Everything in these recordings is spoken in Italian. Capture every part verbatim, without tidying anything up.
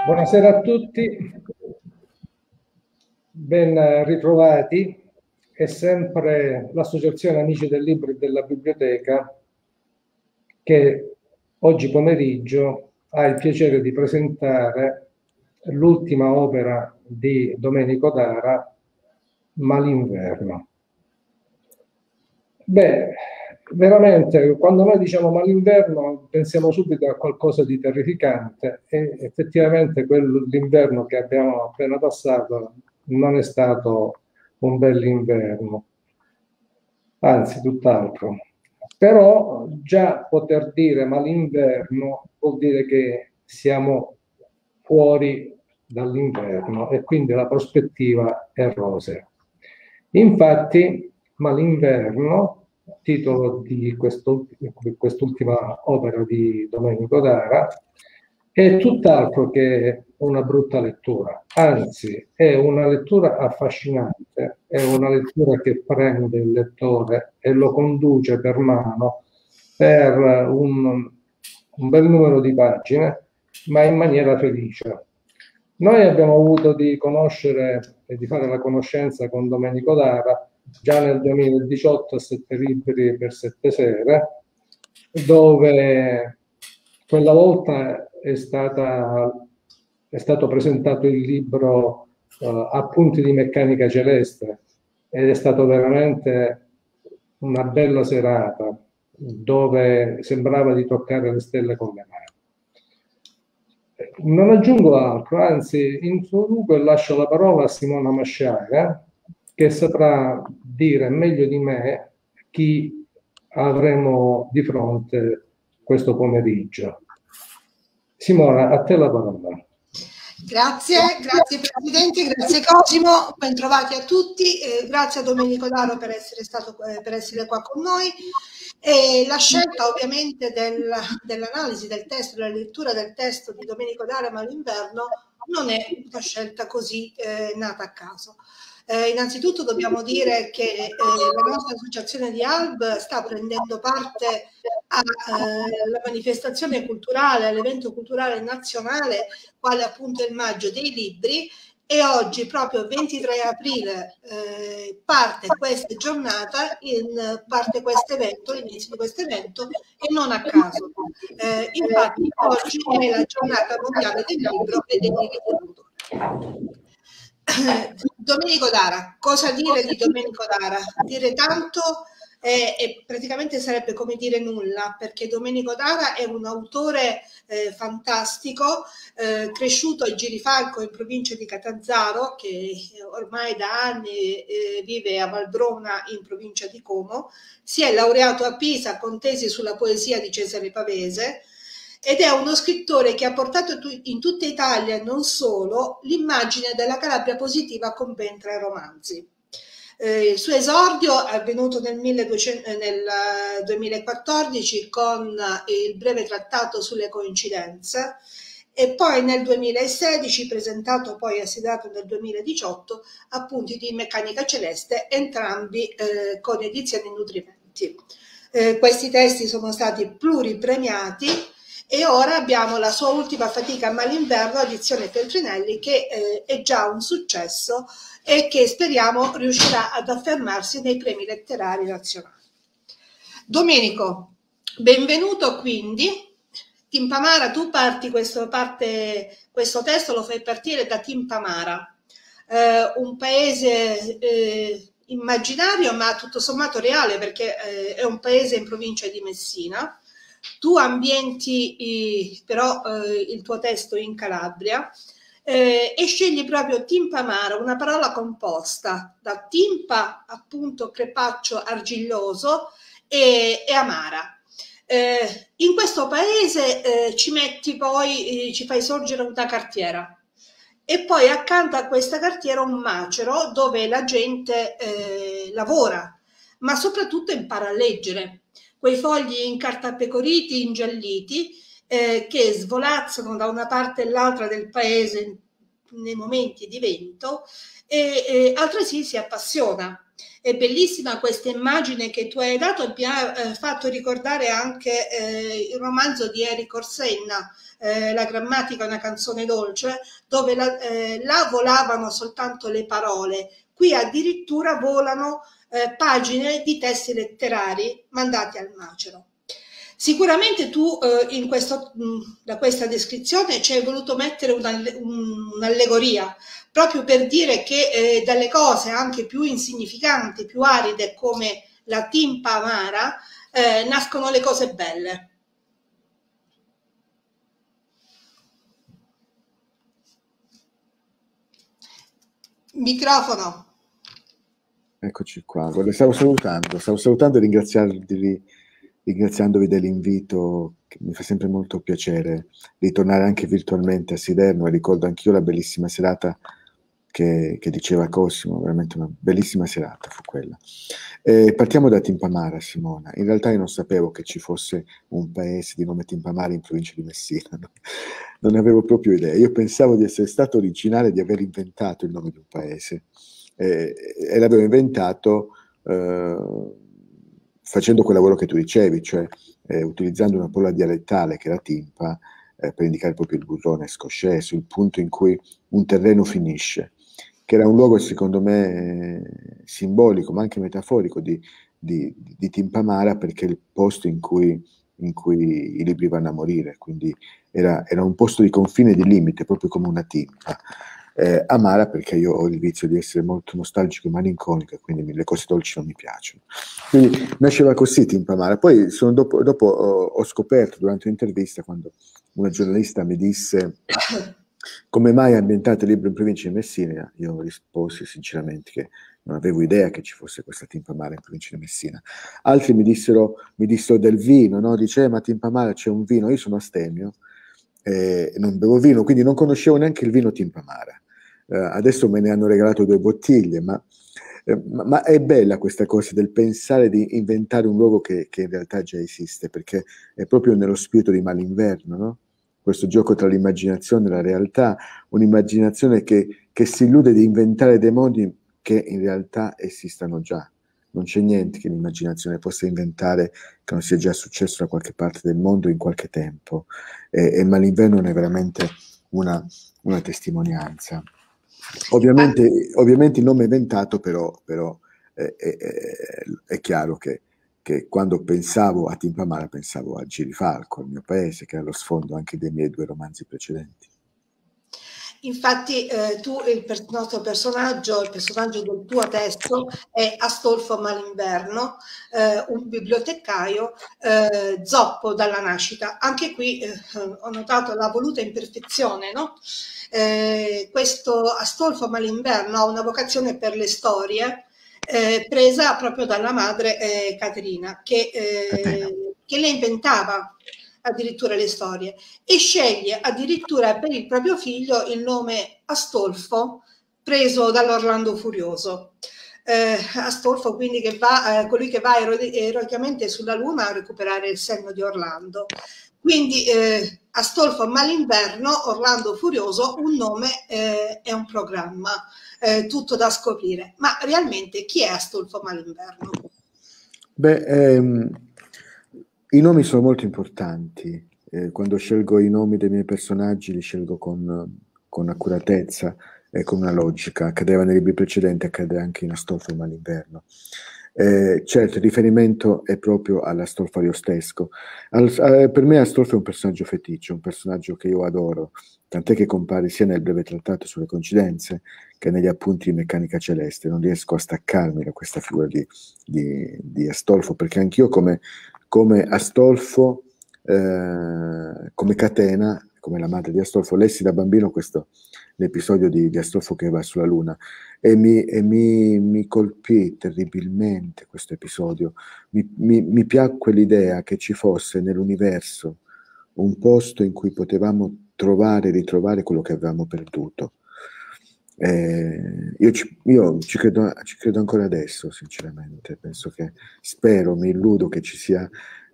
Buonasera a tutti, ben ritrovati. È sempre l'Associazione Amici del Libro e della Biblioteca che oggi pomeriggio ha il piacere di presentare l'ultima opera di Domenico Dara, Malinverno. Beh, veramente, quando noi diciamo Malinverno pensiamo subito a qualcosa di terrificante e effettivamente l'inverno che abbiamo appena passato non è stato un bell'inverno, anzi tutt'altro. Però già poter dire Malinverno vuol dire che siamo fuori dall'inverno e quindi la prospettiva è rosea. Infatti Malinverno, titolo di quest'ultima opera di Domenico Dara, è tutt'altro che una brutta lettura, anzi è una lettura affascinante, è una lettura che prende il lettore e lo conduce per mano per un, un bel numero di pagine, ma in maniera felice. Noi abbiamo avuto di conoscere e di fare la conoscenza con Domenico Dara già nel duemiladiciotto a Sette Libri per Sette Sere, dove quella volta è, stata, è stato presentato il libro uh, Appunti di meccanica celeste ed è stato veramente una bella serata dove sembrava di toccare le stelle con le mani. Non aggiungo altro, anzi introduco e lascio la parola a Simona Masciaga, che saprà dire meglio di me chi avremo di fronte questo pomeriggio. Simona, a te la parola. Grazie, grazie Presidente, grazie Cosimo, bentrovati a tutti, eh, grazie a Domenico Dara per essere stato eh, per essere qua con noi. E la scelta ovviamente del, dell'analisi del testo, della lettura del testo di Domenico Dara Malinverno non è una scelta così eh, nata a caso. Eh, innanzitutto dobbiamo dire che eh, la nostra associazione di A L B sta prendendo parte alla eh, manifestazione culturale, all'evento culturale nazionale, quale appunto il Maggio dei Libri, e oggi, proprio ventitré aprile, eh, parte questa giornata, in, parte questo evento, l'inizio di questo evento, e non a caso. Eh, infatti oggi è la giornata mondiale del libro e dei diritti d'autore. Domenico Dara, cosa dire di Domenico Dara? Dire tanto eh, e praticamente sarebbe come dire nulla, perché Domenico Dara è un autore eh, fantastico, eh, cresciuto a Girifalco in provincia di Catanzaro, che ormai da anni eh, vive a Valbrona in provincia di Como. Si è laureato a Pisa con tesi sulla poesia di Cesare Pavese, ed è uno scrittore che ha portato in tutta Italia e non solo l'immagine della Calabria positiva con ben tre romanzi. Eh, il suo esordio è avvenuto nel, milleduecento, nel duemilaquattordici con il breve trattato sulle coincidenze, e poi nel duemilasedici, presentato poi assediato nel duemiladiciotto, Appunti di meccanica celeste, entrambi eh, con edizioni Nutrimenti. Eh, questi testi sono stati pluripremiati e ora abbiamo la sua ultima fatica Malinverno, edizione Feltrinelli, che eh, è già un successo e che speriamo riuscirà ad affermarsi nei premi letterari nazionali. Domenico, benvenuto quindi. Timpamara, tu parti questo, parte, questo testo lo fai partire da Timpamara, eh, un paese eh, immaginario ma tutto sommato reale, perché eh, è un paese in provincia di Messina. Tu ambienti eh, però eh, il tuo testo in Calabria eh, e scegli proprio Timpamara, una parola composta da timpa, appunto crepaccio argilloso, e, e amara. Eh, in questo paese eh, ci metti poi, eh, ci fai sorgere una cartiera, e poi accanto a questa cartiera un macero dove la gente eh, lavora, ma soprattutto impara a leggere. Quei fogli incartapecoriti, ingialliti, eh, che svolazzano da una parte e l'altra del paese nei momenti di vento, e, e altresì si appassiona. È bellissima questa immagine che tu hai dato, mi ha eh, fatto ricordare anche eh, il romanzo di Eric Orsenna, eh, La grammatica è una canzone dolce, dove la, eh, là volavano soltanto le parole, qui addirittura volano eh, pagine di testi letterari mandati al macero. Sicuramente tu eh, in questo, mh, da questa descrizione ci hai voluto mettere un'allegoria, proprio per dire che eh, dalle cose anche più insignificanti, più aride, come la timpa amara, eh, nascono le cose belle. Microfono. Eccoci qua. Guarda, stavo salutando, stavo salutando e ringraziarvi, ringraziandovi dell'invito, che mi fa sempre molto piacere ritornare anche virtualmente a Siderno, e ricordo anch'io la bellissima serata che, che diceva Cosimo, veramente una bellissima serata fu quella. Eh, partiamo da Timpamara, Simona. In realtà io non sapevo che ci fosse un paese di nome Timpamara in provincia di Messina, no? Non ne avevo proprio idea. Io pensavo di essere stato originale, di aver inventato il nome di un paese, eh, e l'avevo inventato eh, facendo quel lavoro che tu dicevi, cioè eh, utilizzando una parola dialettale che era timpa, eh, per indicare proprio il burrone scosceso, il punto in cui un terreno finisce, che era un luogo secondo me eh, simbolico ma anche metaforico di, di, di Timpamara, perché è il posto in cui, in cui i libri vanno a morire, quindi era, era un posto di confine, di limite, proprio come una timpa. Eh, amara perché io ho il vizio di essere molto nostalgico e malinconico, e quindi le cose dolci non mi piacciono. Quindi nasceva così Timpamara. Poi sono dopo, dopo ho, ho scoperto durante un'intervista, quando una giornalista mi disse come mai ambientate il libro in provincia di Messina, io risposi sinceramente che non avevo idea che ci fosse questa Timpamara in provincia di Messina. Altri mi dissero, mi dissero del vino, no? Dice, eh, ma a Timpamara c'è un vino, io sono astemio, eh, non bevo vino, quindi non conoscevo neanche il vino Timpamara. Eh, adesso me ne hanno regalato due bottiglie, ma, eh, ma, ma è bella questa cosa del pensare di inventare un luogo che, che in realtà già esiste, perché è proprio nello spirito di Malinverno, no? Questo gioco tra l'immaginazione e la realtà, un'immaginazione che, che si illude di inventare dei mondi che in realtà esistano già. Non c'è niente che l'immaginazione possa inventare che non sia già successo da qualche parte del mondo in qualche tempo, e, e Malinverno è veramente una, una testimonianza. Ovviamente, ovviamente il nome è inventato, però, però eh, è, è, è chiaro che che quando pensavo a Timpamara pensavo a Girifalco, il mio paese, che è allo sfondo anche dei miei due romanzi precedenti. Infatti eh, tu, il per nostro personaggio, il personaggio del tuo testo è Astolfo Malinverno, eh, un bibliotecario eh, zoppo dalla nascita. Anche qui eh, ho notato la voluta imperfezione, no? Eh, questo Astolfo Malinverno ha una vocazione per le storie, Eh, presa proprio dalla madre eh, Caterina, che, eh, che le inventava addirittura le storie, e sceglie addirittura per il proprio figlio il nome Astolfo, preso dall'Orlando Furioso. Eh, Astolfo quindi che va, eh, colui che va ero eroicamente sulla luna a recuperare il senno di Orlando. Quindi eh, Astolfo Malinverno, Orlando Furioso, un nome e eh, un programma. Eh, tutto da scoprire. Ma realmente chi è Astolfo Malinverno? Beh, ehm, i nomi sono molto importanti. Eh, quando scelgo i nomi dei miei personaggi li scelgo con, con accuratezza e con una logica. Accadeva nei libri precedenti, accade anche in Astolfo Malinverno. Eh, certo, il riferimento è proprio all'Astolfo Ariostesco. Al, eh, per me Astolfo è un personaggio feticcio, un personaggio che io adoro, tant'è che compare sia nel breve trattato sulle coincidenze che negli appunti di Meccanica Celeste. Non riesco a staccarmi da questa figura di, di, di Astolfo, perché anch'io come, come Astolfo, eh, come Catena, come la madre di Astolfo, lessi da bambino questo, l'episodio di, di Astolfo che va sulla luna, e mi, e mi, mi colpì terribilmente questo episodio. Mi, mi, mi piacque l'idea che ci fosse nell'universo un posto in cui potevamo trovare e ritrovare quello che avevamo perduto. Eh, io, ci, io ci, credo, ci credo ancora adesso, sinceramente. Penso che, spero, mi illudo che ci sia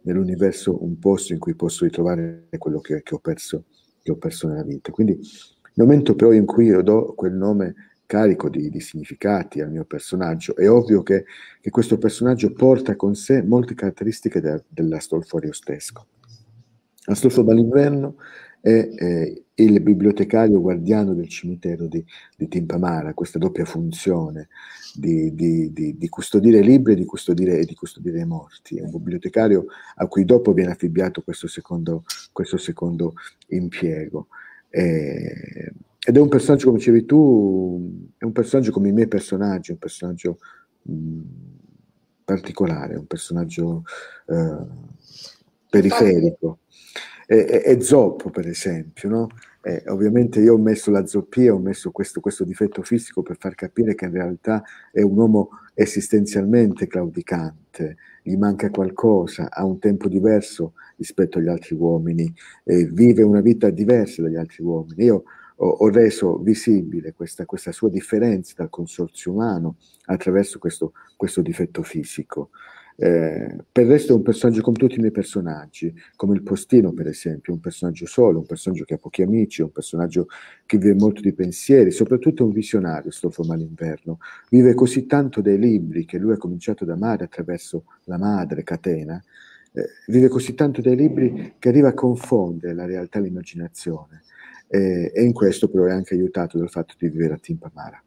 nell'universo un posto in cui posso ritrovare quello che, che, ho perso, che ho perso nella vita. Quindi Nel momento però in cui io do quel nome carico di, di significati al mio personaggio, è ovvio che, che questo personaggio porta con sé molte caratteristiche de, dell'Astolfo ariostesco. Astolfo Malinverno è eh, il bibliotecario guardiano del cimitero di, di Timpamara, questa doppia funzione di, di, di, di custodire libri e di custodire, e di custodire i morti. È un bibliotecario a cui dopo viene affibbiato questo secondo, questo secondo impiego. Eh, ed è un personaggio, come dicevi tu, è un personaggio come i miei personaggi, un personaggio mh, particolare, un personaggio eh, periferico. E, e, e zoppo, per esempio, no? Eh, ovviamente io ho messo la zoppia, ho messo questo, questo difetto fisico per far capire che in realtà è un uomo esistenzialmente claudicante, gli manca qualcosa, ha un tempo diverso rispetto agli altri uomini, eh, vive una vita diversa dagli altri uomini. Io ho, ho reso visibile questa, questa sua differenza dal consorzio umano attraverso questo, questo difetto fisico. Eh, per il resto è un personaggio come tutti i miei personaggi, come il postino per esempio, un personaggio solo, un personaggio che ha pochi amici, un personaggio che vive molto di pensieri, soprattutto un visionario, Astolfo Malinverno. Vive così tanto dei libri che lui ha cominciato ad amare attraverso la madre Catena, eh, vive così tanto dei libri che arriva a confondere la realtà e l'immaginazione, eh, e in questo però è anche aiutato dal fatto di vivere a Timpamara.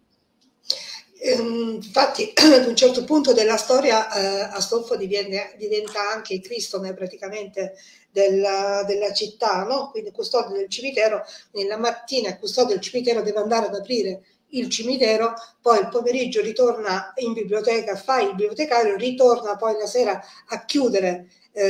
Infatti ad un certo punto della storia eh, Astolfo diviene, diventa anche il Cristone praticamente della, della città, no? Quindi custode del cimitero. Nella mattina il custode del cimitero deve andare ad aprire il cimitero, poi il pomeriggio ritorna in biblioteca, fa il bibliotecario, ritorna poi la sera a chiudere eh,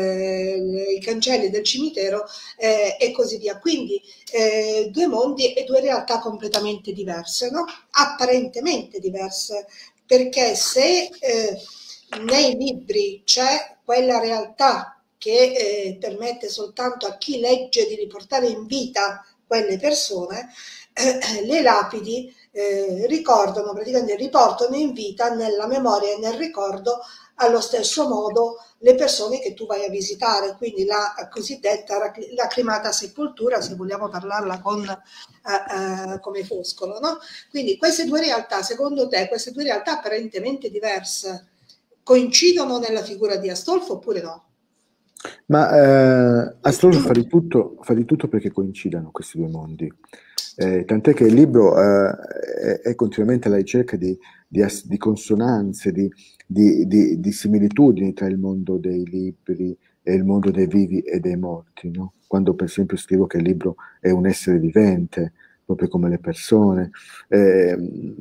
eh, i cancelli del cimitero eh, e così via. Quindi eh, due mondi e due realtà completamente diverse, no? Apparentemente diverse, perché se eh, nei libri c'è quella realtà che eh, permette soltanto a chi legge di riportare in vita quelle persone, eh, le lapidi eh, ricordano, praticamente riportano in vita nella memoria e nel ricordo allo stesso modo le persone che tu vai a visitare, quindi la cosiddetta lacrimata sepoltura, se vogliamo parlarla con, eh, eh, come Foscolo, no? Quindi queste due realtà, secondo te, queste due realtà apparentemente diverse, coincidono nella figura di Astolfo oppure no? Ma eh, Astolfo fa di tutto, fa di tutto perché coincidano questi due mondi. Eh, tant'è che il libro eh, è, è continuamente alla ricerca di, di, di consonanze, di, di, di, di similitudini tra il mondo dei libri e il mondo dei vivi e dei morti, no? Quando per esempio scrivo che il libro è un essere vivente, proprio come le persone. Eh,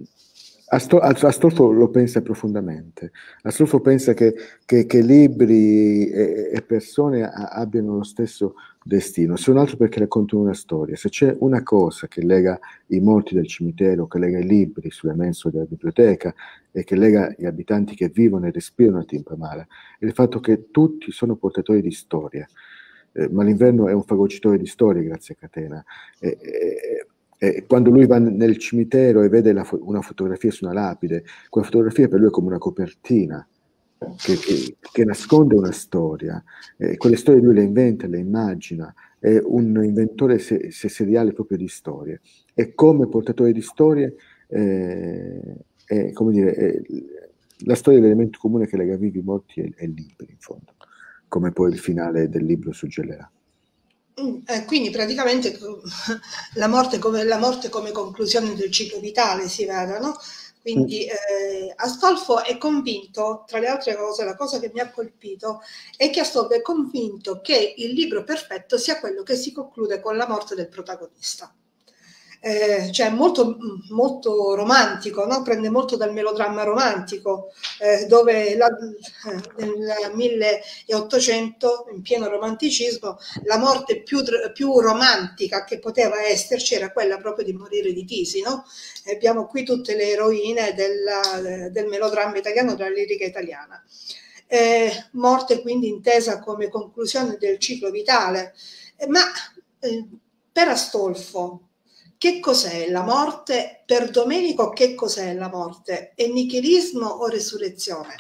Astolfo lo pensa profondamente. Astolfo pensa che, che, che libri e, e persone abbiano lo stesso destino, se non altro perché raccontano una storia. Se c'è una cosa che lega i morti del cimitero, che lega i libri sulle mensole della biblioteca e che lega gli abitanti che vivono e respirano a Timpamara, è il fatto che tutti sono portatori di storia. Eh, Malinverno è un fagocitore di storie grazie a Catena. Eh, eh, Eh, quando lui va nel cimitero e vede la fo- una fotografia su una lapide, quella fotografia per lui è come una copertina che, che, che nasconde una storia. Eh, quelle storie lui le inventa, le immagina, è un inventore se, se seriale proprio di storie. E come portatore di storie, eh, è, come dire, è, la storia è l'elemento comune che lega vivi, morti e, e libri, in fondo, come poi il finale del libro suggerirà. Eh, quindi praticamente la morte, come, la morte come conclusione del ciclo vitale si vede, no? Quindi eh, Astolfo è convinto, tra le altre cose, la cosa che mi ha colpito è che Astolfo è convinto che il libro perfetto sia quello che si conclude con la morte del protagonista. Eh, cioè molto, molto romantico, no? Prende molto dal melodramma romantico, eh, dove la, eh, nel milleottocento, in pieno romanticismo, la morte più, più romantica che poteva esserci era quella proprio di morire di tisi, no? E abbiamo qui tutte le eroine della, del melodramma italiano, della lirica italiana. Eh, morte quindi intesa come conclusione del ciclo vitale, eh, ma eh, per Astolfo che cos'è la morte? Per Domenico che cos'è la morte? È nichilismo o resurrezione?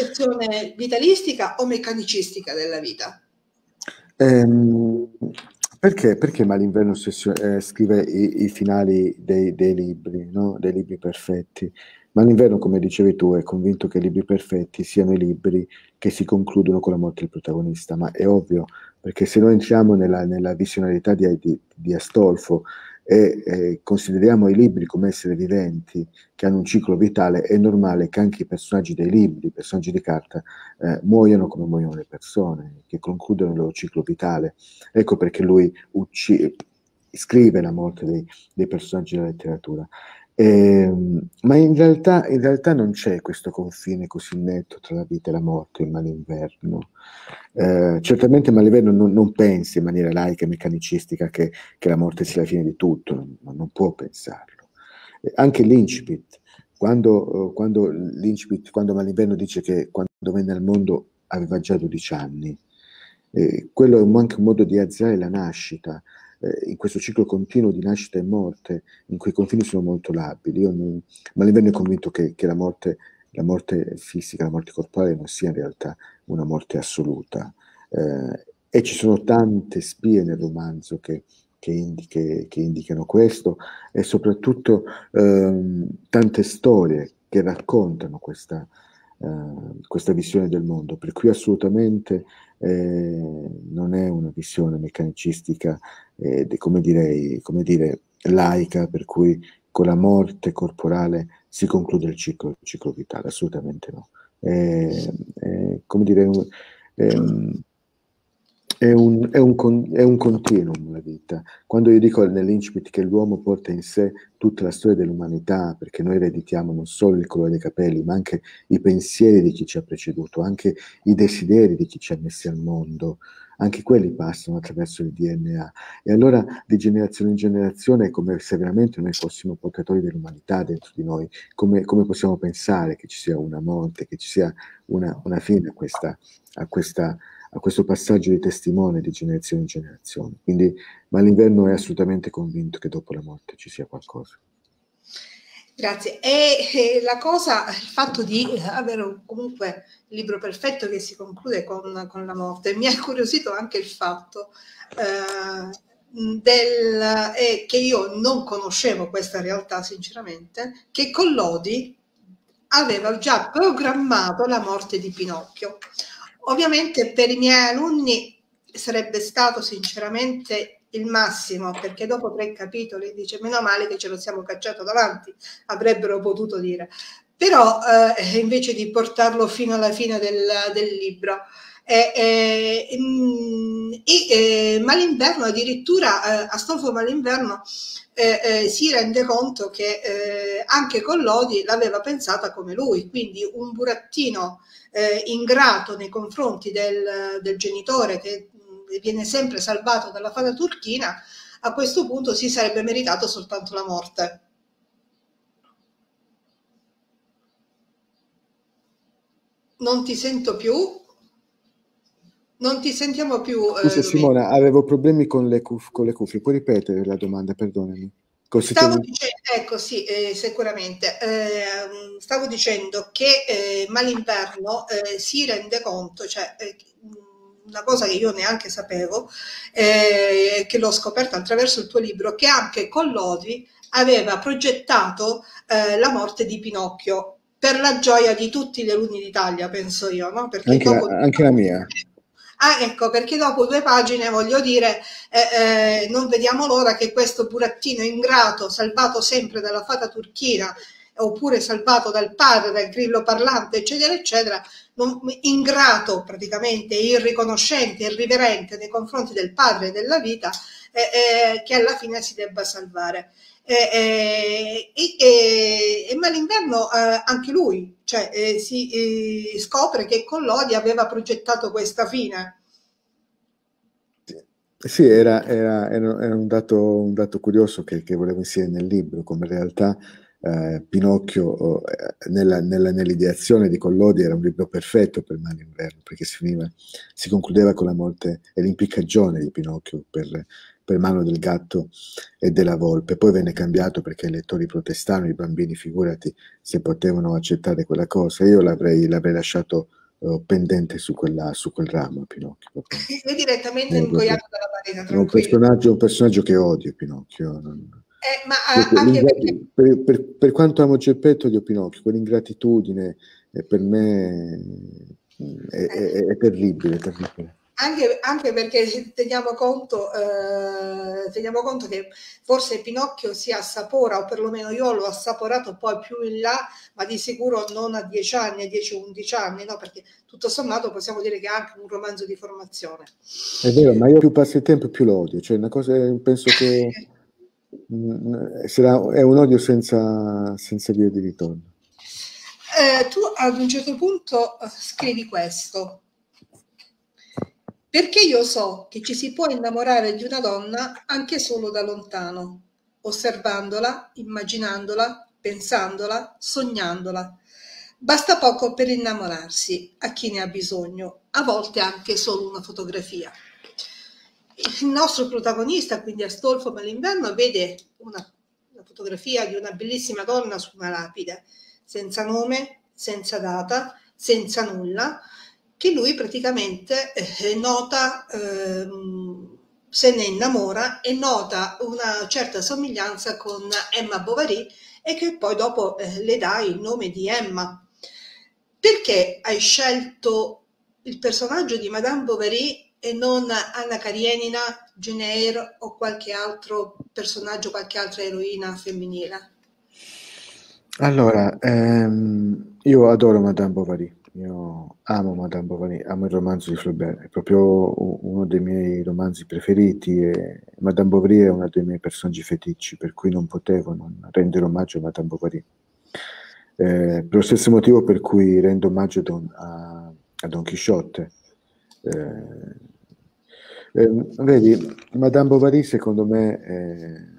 Concezione vitalistica o meccanicistica della vita? Ehm, Perché, perché Malinverno eh, scrive i, i finali dei, dei libri, no? Dei libri perfetti? Malinverno, come dicevi tu, è convinto che i libri perfetti siano i libri che si concludono con la morte del protagonista, ma è ovvio, perché se noi entriamo nella, nella visionarietà di, di, di Astolfo e eh, consideriamo i libri come esseri viventi che hanno un ciclo vitale, è normale che anche i personaggi dei libri, i personaggi di carta, eh, muoiono come muoiono le persone, che concludono il loro ciclo vitale. Ecco perché lui uccide, scrive la morte dei, dei personaggi della letteratura. Eh, ma in realtà, in realtà non c'è questo confine così netto tra la vita e la morte in Malinverno. Eh, certamente Malinverno non, non pensa in maniera laica e meccanicistica che, che la morte sia la fine di tutto, non, non può pensarlo. Eh, anche l'incipit, quando, quando, l'incipit, quando Malinverno dice che quando venne al mondo aveva già dodici anni, eh, quello è anche un modo di azzerare la nascita, eh, in questo ciclo continuo di nascita e morte, in cui i confini sono molto labili. Io non, Malinverno è convinto che, che la, morte, la morte fisica, la morte corporale non sia in realtà una morte assoluta. Eh, e ci sono tante spie nel romanzo che, che, indiche, che indicano questo, e soprattutto ehm, tante storie che raccontano questa, eh, questa visione del mondo, per cui assolutamente eh, non è una visione meccanicistica, eh, come, direi, come dire, laica, per cui con la morte corporale si conclude il ciclo, il ciclo vitale, assolutamente no. È, è, come dire, è, è, un, è, un, è un continuum la vita. Quando io dico nell'incipit che l'uomo porta in sé tutta la storia dell'umanità, perché noi ereditiamo non solo il colore dei capelli, ma anche i pensieri di chi ci ha preceduto, anche i desideri di chi ci ha messi al mondo, anche quelli passano attraverso il D N A. E allora di generazione in generazione è come se veramente noi fossimo portatori dell'umanità dentro di noi. Come, come possiamo pensare che ci sia una morte, che ci sia una, una fine a, questa, a, questa, a questo passaggio di testimone di generazione in generazione? Quindi Malinverno è assolutamente convinto che dopo la morte ci sia qualcosa. Grazie. E, e la cosa, il fatto di avere comunque il libro perfetto che si conclude con, con la morte, mi ha incuriosito anche il fatto eh, del, eh, che io non conoscevo questa realtà sinceramente, che Collodi aveva già programmato la morte di Pinocchio. Ovviamente per i miei alunni sarebbe stato sinceramente il massimo, perché dopo tre capitoli dice meno male che ce lo siamo cacciato davanti, avrebbero potuto dire, però eh, invece di portarlo fino alla fine del, del libro eh, eh, e eh, Malinverno addirittura eh, Astolfo Malinverno eh, eh, si rende conto che eh, anche Collodi l'aveva pensata come lui, quindi un burattino eh, ingrato nei confronti del, del genitore che viene sempre salvato dalla fata turchina, a questo punto si sarebbe meritato soltanto la morte. Non ti sento più? Non ti sentiamo più. Scusa, eh, Simona, avevo problemi con le, cuff- con le cuffie. Puoi ripetere la domanda, perdonami. Così stavo te... dicendo, ecco sì, eh, sicuramente. Eh, stavo dicendo che eh, Malinverno eh, si rende conto, cioè eh, una cosa che io neanche sapevo, eh, che l'ho scoperta attraverso il tuo libro, che anche Collodi aveva progettato eh, la morte di Pinocchio per la gioia di tutti gli alunni d'Italia, penso io, no? Perché anche, dopo... la, anche la mia. Ah, ecco, perché dopo due pagine, voglio dire, eh, eh, non vediamo l'ora che questo burattino ingrato, salvato sempre dalla fata turchina, oppure salvato dal padre, dal grillo parlante, eccetera, eccetera, non, ingrato praticamente, irriconoscente, irriverente nei confronti del padre e della vita, eh, eh, che alla fine si debba salvare. Eh, eh, e, e Malinverno eh, anche lui, cioè, eh, si eh, scopre che Collodi aveva progettato questa fine. Sì, era, era, era un, dato, un dato curioso che, che volevo inserire nel libro, come in realtà eh, Pinocchio eh, nella, nella, nell'ideazione di Collodi era un libro perfetto per Malinverno, perché si, finiva, si concludeva con la morte e l'impiccagione di Pinocchio per, per mano del gatto e della volpe. Poi venne cambiato perché i lettori protestarono, i bambini, figurati se potevano accettare quella cosa. Io l'avrei, l'avrei lasciato uh, pendente su, quella, su quel ramo, Pinocchio. Io direttamente ingoiato dalla balena, è un personaggio, un personaggio che odio, Pinocchio. Non... Eh, ma uh, anche perché... per, per, per quanto amo Geppetto, odio Pinocchio, quell'ingratitudine è per me è, è, è terribile, è terribile. Anche, anche perché teniamo conto, eh, teniamo conto che forse Pinocchio si assapora, o perlomeno io l'ho assaporato poi più in là, ma di sicuro non a dieci anni, a dieci undici anni, no? Perché tutto sommato possiamo dire che è anche un romanzo di formazione. È vero, ma io più passa il tempo più lo odio, cioè una cosa, penso che mh, sarà, è un odio senza, senza via di ritorno. Eh, tu ad un certo punto scrivi questo: perché io so che ci si può innamorare di una donna anche solo da lontano, osservandola, immaginandola, pensandola, sognandola. Basta poco per innamorarsi a chi ne ha bisogno, a volte anche solo una fotografia. Il nostro protagonista, quindi Astolfo Malinverno, vede una, una fotografia di una bellissima donna su una lapide, senza nome, senza data, senza nulla, che lui praticamente eh, nota, eh, se ne innamora e nota una certa somiglianza con Emma Bovary, e che poi dopo eh, le dà il nome di Emma. Perché hai scelto il personaggio di Madame Bovary e non Anna Karenina, Jane Eyre o qualche altro personaggio, qualche altra eroina femminile? Allora, ehm, io adoro Madame Bovary, io amo Madame Bovary, amo il romanzo di Flaubert, è proprio uno dei miei romanzi preferiti e Madame Bovary è uno dei miei personaggi feticci, per cui non potevo non rendere omaggio a Madame Bovary. Eh, per lo stesso motivo per cui rendo omaggio Don, a, a Don Chisciotte. Eh, eh, vedi, Madame Bovary secondo me eh,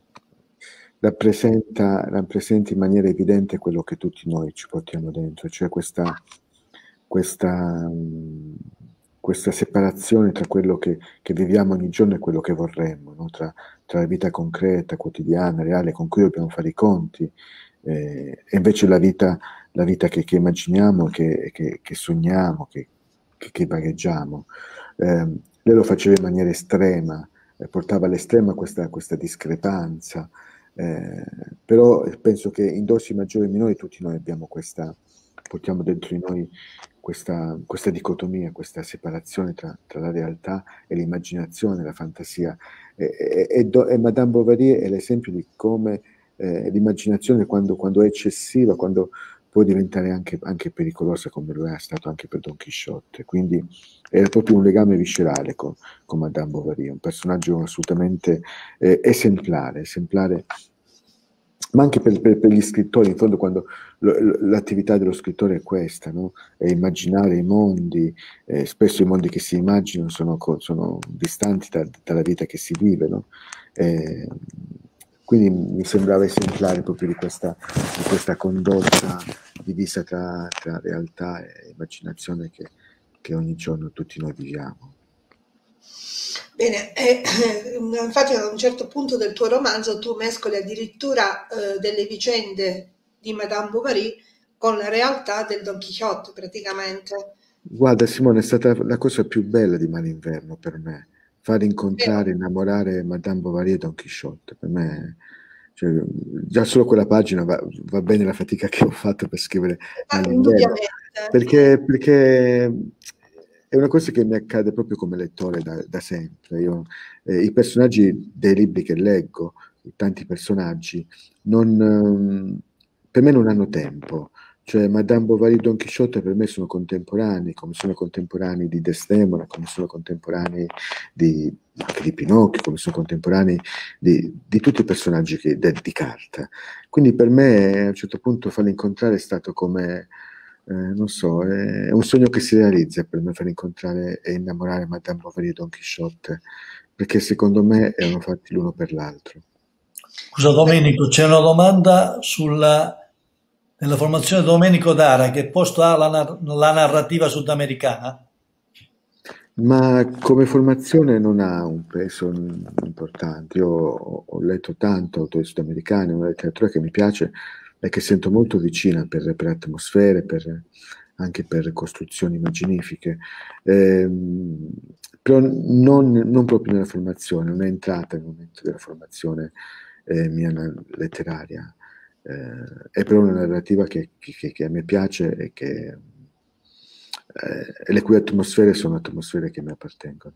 rappresenta, rappresenta in maniera evidente quello che tutti noi ci portiamo dentro, cioè questa, questa, questa separazione tra quello che, che viviamo ogni giorno e quello che vorremmo, no? tra, tra la vita concreta, quotidiana, reale, con cui dobbiamo fare i conti, eh, e invece la vita, la vita che, che immaginiamo, che, che, che sogniamo, che, che, che vagheggiamo. Eh, lei lo faceva in maniera estrema, eh, portava all'estrema questa, questa discrepanza, eh, però penso che in dosi maggiori e minori tutti noi abbiamo questa, portiamo dentro di noi questa, questa dicotomia, questa separazione tra, tra la realtà e l'immaginazione, la fantasia. E, e, e, do, e Madame Bovary è l'esempio di come eh, l'immaginazione quando, quando è eccessiva, quando può diventare anche, anche pericolosa, come lo è stato anche per Don Chisciotte. Quindi era proprio un legame viscerale con, con Madame Bovary, un personaggio assolutamente eh, esemplare, esemplare, ma anche per, per, per gli scrittori, in fondo, quando l'attività dello scrittore è questa, no? È immaginare i mondi, eh, spesso i mondi che si immaginano sono, sono distanti da, dalla vita che si vive, no? Eh, quindi mi sembrava esemplare proprio di questa, di questa condotta divisa tra, tra realtà e immaginazione che, che ogni giorno tutti noi viviamo. Bene, eh, infatti ad un certo punto del tuo romanzo tu mescoli addirittura eh, delle vicende di Madame Bovary con la realtà del Don Chisciotte praticamente. Guarda Simone, è stata la cosa più bella di Malinverno per me, far incontrare, innamorare Madame Bovary e Don Chisciotte. Per me, cioè, già solo quella pagina va, va bene la fatica che ho fatto per scrivere Malinverno, perché, perché è una cosa che mi accade proprio come lettore da, da sempre. Io, eh, i personaggi dei libri che leggo, tanti personaggi, non, per me non hanno tempo. Cioè Madame Bovary e Don Chisciotte per me sono contemporanei, come sono contemporanei di Desdemona, come sono contemporanei di, di Pinocchio, come sono contemporanei di, di tutti i personaggi che, de, di carta. Quindi per me a un certo punto farli incontrare è stato come, eh, non so, è un sogno che si realizza per me, far incontrare e innamorare Madame Bovary e Don Chisciotte, perché secondo me erano fatti l'uno per l'altro. Scusa Domenico, c'è una domanda sulla... Nella formazione Domenico Dara, che posto ha la, nar la narrativa sudamericana? Ma come formazione non ha un peso importante. Io ho, ho letto tanto autori sudamericani, una letteratura che mi piace e che sento molto vicina per, per atmosfere, per, anche per costruzioni immaginifiche, eh, però non, non proprio nella formazione, non è entrata nel momento della formazione eh, mia letteraria, eh, è però una narrativa che, che, che a me piace e, che, eh, e le cui atmosfere sono atmosfere che mi appartengono.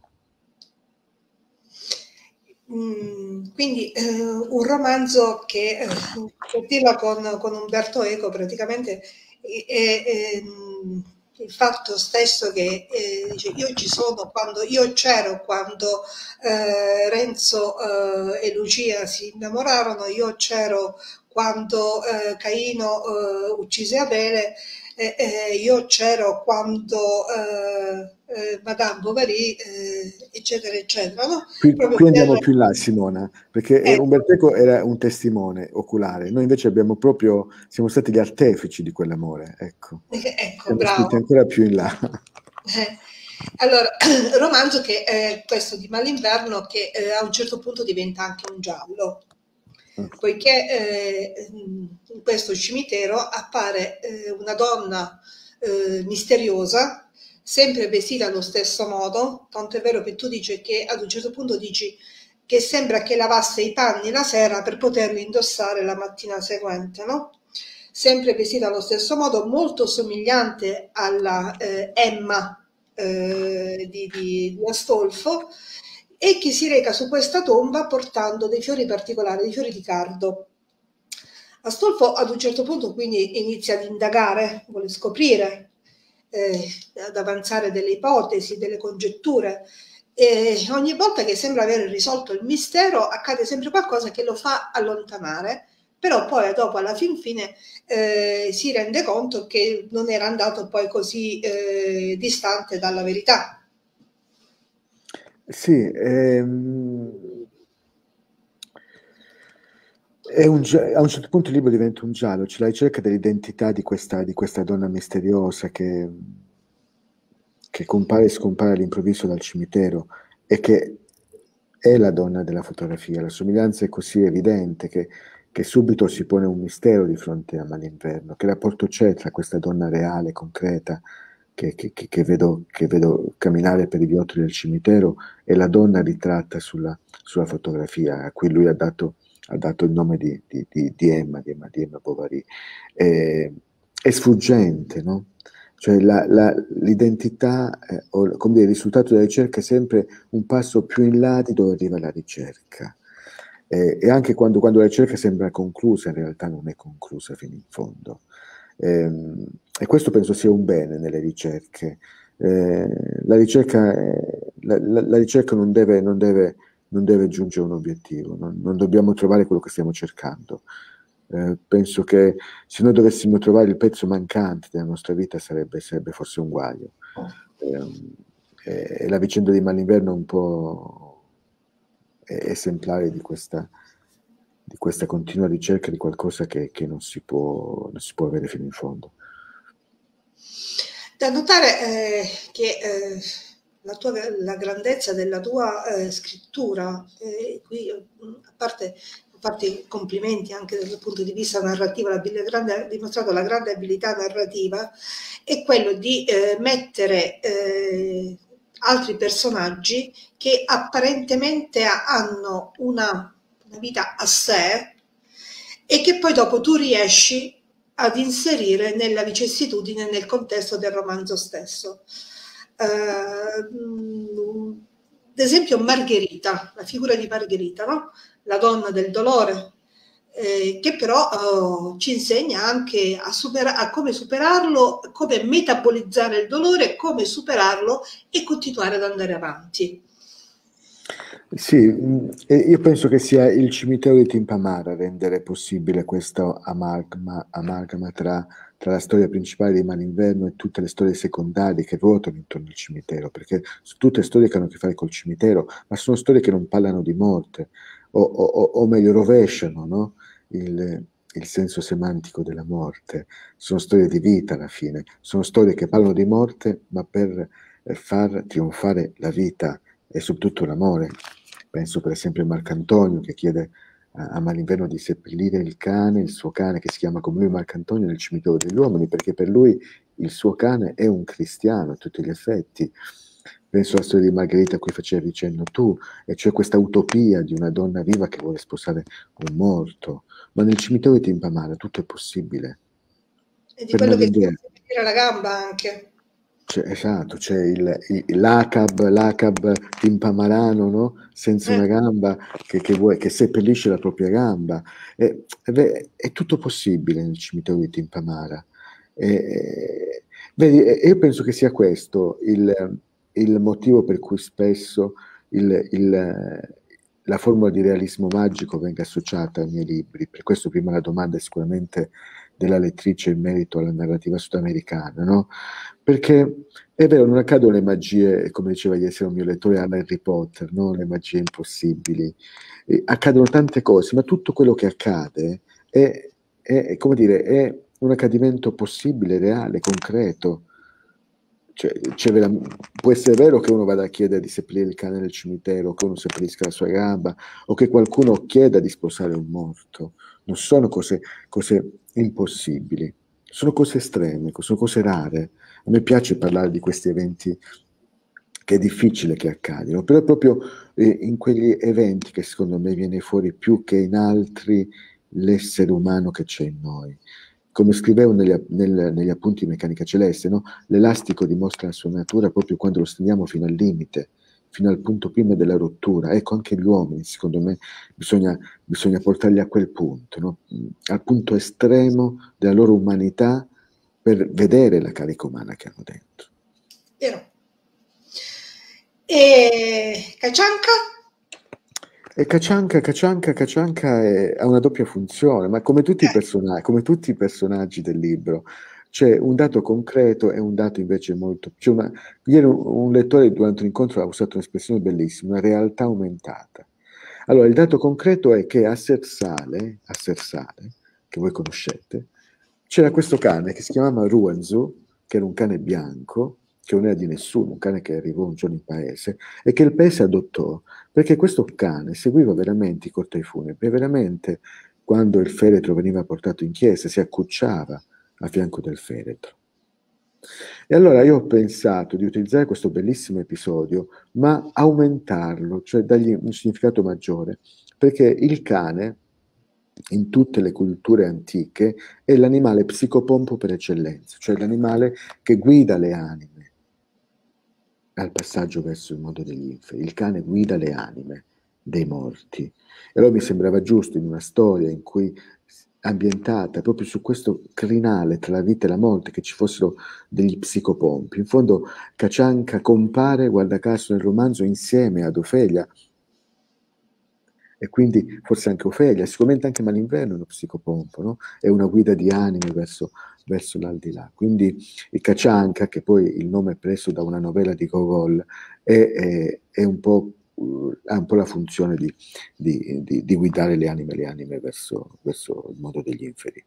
Mm, quindi eh, un romanzo che, eh, per dirla con, con Umberto Eco, praticamente è, è, è il fatto stesso che eh, dice, io ci sono quando io c'ero quando eh, Renzo eh, e Lucia si innamorarono, io c'ero quando eh, Caino eh, uccise Abele, eh, eh, io c'ero quando eh, eh, Madame Bovary, eh, eccetera, eccetera. No? Qui, qui andiamo per... più in là, Simona, perché eh, Umberto Eco era un testimone oculare, noi invece abbiamo proprio, siamo stati gli artefici di quell'amore, ecco. Ecco, Siamo bravo. spinti ancora più in là. Eh, allora, romanzo che è questo di Malinverno che eh, a un certo punto diventa anche un giallo, poiché eh, in questo cimitero appare eh, una donna eh, misteriosa, sempre vestita allo stesso modo, tanto è vero che tu dici che ad un certo punto dici che sembra che lavasse i panni la sera per poterli indossare la mattina seguente, no? Sempre vestita allo stesso modo, molto somigliante alla eh, Emma eh, di, di, di Astolfo, e che si reca su questa tomba portando dei fiori particolari, dei fiori di cardo. Astolfo ad un certo punto quindi inizia ad indagare, vuole scoprire, eh, ad avanzare delle ipotesi, delle congetture, e ogni volta che sembra aver risolto il mistero accade sempre qualcosa che lo fa allontanare, però poi dopo alla fin fine eh, si rende conto che non era andato poi così eh, distante dalla verità. Sì, ehm, è un, a un certo punto il libro diventa un giallo, c'è la ricerca dell'identità di questa, di questa donna misteriosa che, che compare e scompare all'improvviso dal cimitero e che è la donna della fotografia. La somiglianza è così evidente che, che subito si pone un mistero di fronte a Malinverno. Che rapporto c'è tra questa donna reale, concreta, che, che, che, vedo, che vedo camminare per i viottoli del cimitero, e la donna ritratta sulla, sulla fotografia, a cui lui ha dato, ha dato il nome di, di, di, di Emma, di Emma, di Emma Bovary. È, è sfuggente, no? Cioè la, la, l'identità, eh, o come dire, il risultato della ricerca è sempre un passo più in là di dove arriva la ricerca. Eh, e anche quando, quando la ricerca sembra conclusa, in realtà non è conclusa fino in fondo. Eh, e questo penso sia un bene nelle ricerche. Eh, la, ricerca è, la, la, la ricerca non deve, non deve, non deve giungere a un obiettivo, non, non dobbiamo trovare quello che stiamo cercando. Eh, penso che se noi dovessimo trovare il pezzo mancante della nostra vita sarebbe, sarebbe forse un guaio. Eh, e la vicenda di Malinverno è un po' esemplare di questa, di questa continua ricerca di qualcosa che, che non, si può, non si può avere fino in fondo. Da notare eh, che eh, la, tua, la grandezza della tua eh, scrittura, eh, qui a parte infatti complimenti anche dal punto di vista narrativo, ha dimostrato la grande abilità narrativa, è quello di eh, mettere eh, altri personaggi che apparentemente hanno una, una vita a sé e che poi dopo tu riesci ad inserire nella vicissitudine, nel contesto del romanzo stesso. Uh, ad esempio Margherita, la figura di Margherita, no? La donna del dolore, eh, che però uh, ci insegna anche a, supera- a come superarlo, come metabolizzare il dolore, come superarlo e continuare ad andare avanti. Sì, io penso che sia il cimitero di Timpamara a rendere possibile questo amalgama, amalgama tra, tra la storia principale di Malinverno e tutte le storie secondarie che ruotano intorno al cimitero, perché sono tutte storie che hanno a che fare col cimitero, ma sono storie che non parlano di morte, o, o, o meglio rovesciano, no? il, il senso semantico della morte. Sono storie di vita alla fine, sono storie che parlano di morte, ma per far trionfare la vita e soprattutto l'amore. Penso per esempio a Marcantonio che chiede a, a Malinverno di seppellire il cane, il suo cane che si chiama come lui Marcantonio, nel cimitero degli uomini, perché per lui il suo cane è un cristiano a tutti gli effetti. Penso alla storia di Margherita a cui facevi ricenno tu, e cioè questa utopia di una donna viva che vuole sposare un morto. Ma nel cimitero di Timpamara tutto è possibile. E di quello che si può seguire la gamba anche. C'è, esatto, c'è il, il, l'Acab, l'Acab timpamarano, no? Senza Eh. una gamba, che, che, vuoi, che seppellisce la propria gamba. È, è, è tutto possibile nel cimitero di Timpamara. E, vedi, io penso che sia questo il, il motivo per cui spesso il, il, la formula di realismo magico venga associata ai miei libri. Per questo prima la domanda è sicuramente della lettrice in merito alla narrativa sudamericana, no? Perché è vero, non accadono le magie, come diceva ieri sera un mio lettore, alla Harry Potter, no? Le magie impossibili. E accadono tante cose, ma tutto quello che accade è, è, è, come dire, è un accadimento possibile, reale, concreto. Cioè, cioè, può essere vero che uno vada a chiedere di seppellire il cane nel cimitero, che uno seppellisca la sua gamba, o che qualcuno chieda di sposare un morto. Non sono cose, cose impossibili, sono cose estreme, sono cose rare. A me piace parlare di questi eventi che è difficile che accadino, però è proprio eh, in quegli eventi che secondo me viene fuori più che in altri l'essere umano che c'è in noi. Come scrivevo negli, nel, negli appunti Meccanica Celeste, no? L'elastico dimostra la sua natura proprio quando lo stendiamo fino al limite, fino al punto prima della rottura. Ecco, anche gli uomini, secondo me, bisogna, bisogna portarli a quel punto, no? Al punto estremo della loro umanità, per vedere la carica umana che hanno dentro. Vero. E Cacianca? E Cacianca, Cacianca, Cacianca è, ha una doppia funzione, ma come tutti, i personaggi, come tutti i personaggi del libro, c'è un dato concreto e un dato invece molto... Cioè una, ieri un, un lettore durante l'incontro ha usato un'espressione bellissima, una realtà aumentata. Allora, il dato concreto è che a Sersale, a Sersale, che voi conoscete, c'era questo cane che si chiamava Ruenzu, che era un cane bianco, che non era di nessuno, un cane che arrivò un giorno in paese, e che il paese adottò, perché questo cane seguiva veramente i cortei funebri, e veramente quando il feretro veniva portato in chiesa si accucciava a fianco del feretro. E allora io ho pensato di utilizzare questo bellissimo episodio, ma aumentarlo, cioè dargli un significato maggiore, perché il cane, in tutte le culture antiche, è l'animale psicopompo per eccellenza, cioè l'animale che guida le anime al passaggio verso il mondo degli inferi. Il cane guida le anime dei morti. E allora mi sembrava giusto, in una storia in cui ambientata proprio su questo crinale tra la vita e la morte, che ci fossero degli psicopompi. In fondo Cacianca compare, guarda caso, nel romanzo insieme ad Ofelia, e quindi forse anche Ofelia, sicuramente anche Malinverno è uno psicopompo, no? È una guida di anime verso, verso l'aldilà. Quindi il Cacianca, che poi il nome è preso da una novella di Gogol, è, è, è un po', uh, ha un po' la funzione di, di, di, di guidare le anime, le anime verso, verso il mondo degli inferi.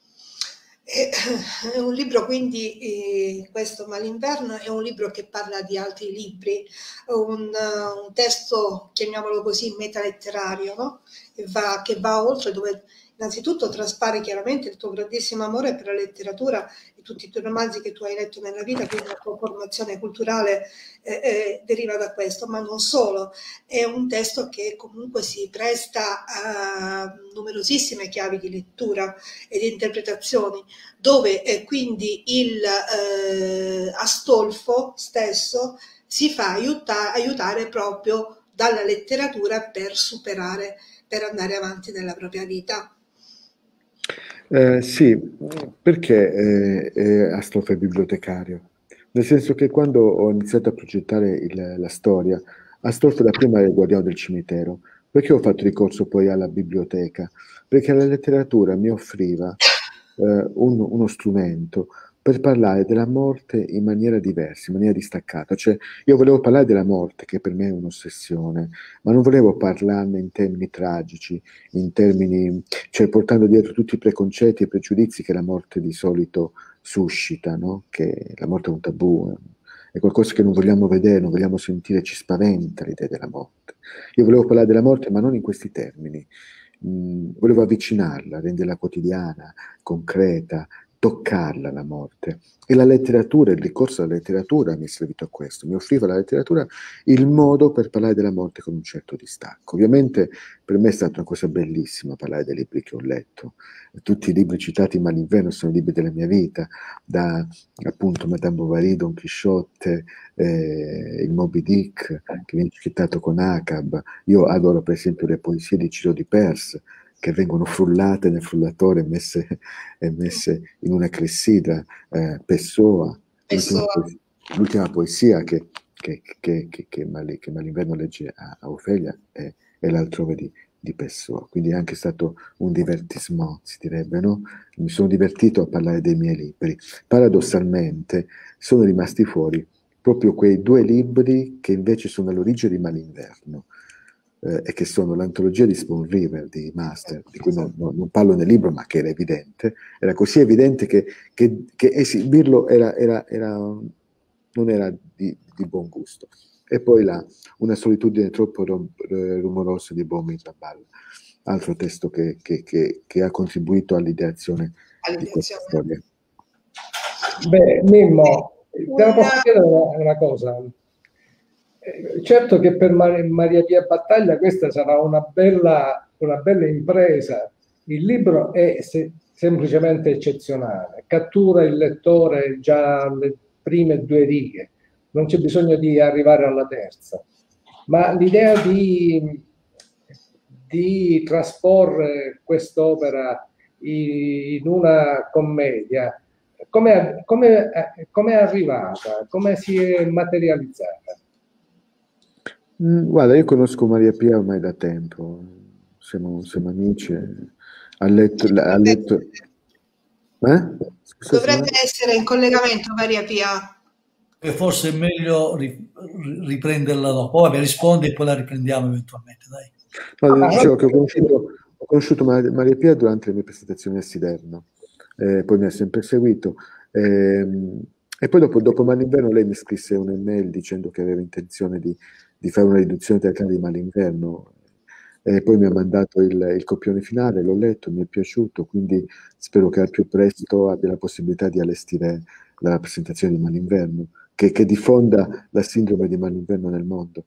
È un libro, quindi, eh, questo Malinverno è un libro che parla di altri libri, un, uh, un testo, chiamiamolo così, metaletterario, no? Che va, che va oltre, dove innanzitutto traspare chiaramente il tuo grandissimo amore per la letteratura e tutti i tuoi romanzi che tu hai letto nella vita, quindi la tua formazione culturale eh, eh, deriva da questo, ma non solo. È un testo che comunque si presta a numerosissime chiavi di lettura e di interpretazioni, dove eh, quindi il eh, Astolfo stesso si fa aiuta- aiutare proprio dalla letteratura per superare, per andare avanti nella propria vita. Eh, sì, perché eh, eh, Astolfo è bibliotecario? Nel senso che quando ho iniziato a progettare il, la storia, Astolfo dapprima era il guardiano del cimitero. Perché ho fatto ricorso poi alla biblioteca? Perché la letteratura mi offriva eh, un, uno strumento per parlare della morte in maniera diversa, in maniera distaccata. Cioè, io volevo parlare della morte, che per me è un'ossessione, ma non volevo parlarne in termini tragici, in termini, cioè portando dietro tutti i preconcetti e pregiudizi che la morte di solito suscita, no? Che la morte è un tabù, è qualcosa che non vogliamo vedere, non vogliamo sentire, ci spaventa l'idea della morte. Io volevo parlare della morte, ma non in questi termini. Mm, volevo avvicinarla, renderla quotidiana, concreta, toccarla la morte. E la letteratura, il ricorso alla letteratura mi è servito a questo, mi offriva la letteratura il modo per parlare della morte con un certo distacco. Ovviamente per me è stata una cosa bellissima parlare dei libri che ho letto. Tutti i libri citati in Malinverno sono libri della mia vita, da appunto Madame Bovary, Don Chisciotte, eh, il Moby Dick, che viene citato con Acab. Io adoro per esempio le poesie di Ciro di Perse, che vengono frullate nel frullatore e messe, e messe in una clessidra, eh, Pessoa, l'ultima poesia, l'ultima poesia che, che, che, che, che, Mal, che Malinverno legge a, a Ofelia è, è l'altrove di, di Pessoa, quindi è anche stato un divertissement, si direbbe, no? Mi sono divertito a parlare dei miei libri. Paradossalmente sono rimasti fuori proprio quei due libri che invece sono all'origine di Malinverno, Eh, e che sono l'antologia di Spoon River di Master, di cui non, non, non parlo nel libro, ma che era evidente, era così evidente che, che, che esibirlo era, era, era, non era di, di buon gusto. E poi la, Una solitudine troppo rumorosa di Bomi Zabal, altro testo che, che, che, che ha contribuito all'ideazione di questa storia. Beh, Mimmo, te la posso chiedere una, una cosa? Certo che per Maria Pia Battaglia questa sarà una bella, una bella impresa. Il libro è se, semplicemente eccezionale, cattura il lettore già alle prime due righe, non c'è bisogno di arrivare alla terza. Ma l'idea di, di trasporre quest'opera in una commedia, come è arrivata? Come si è materializzata? Guarda, io conosco Maria Pia ormai da tempo, siamo, siamo amici. Ha letto, ha letto... Eh? Scusa, dovrebbe signora? Essere in collegamento Maria Pia. E forse è meglio riprenderla dopo. Vabbè, rispondi e poi la riprendiamo eventualmente, dai. No, dicevo che ho conosciuto, ho conosciuto Maria Pia durante le mie presentazioni a Siderno, eh, poi mi ha sempre seguito. Ehm, e poi dopo, dopo Malinverno lei mi scrisse un'email dicendo che aveva intenzione di di fare una riduzione teatrale di Malinverno, e poi mi ha mandato il, il copione finale, l'ho letto, mi è piaciuto, quindi spero che al più presto abbia la possibilità di allestire la rappresentazione di Malinverno, che, che diffonda la sindrome di Malinverno nel mondo.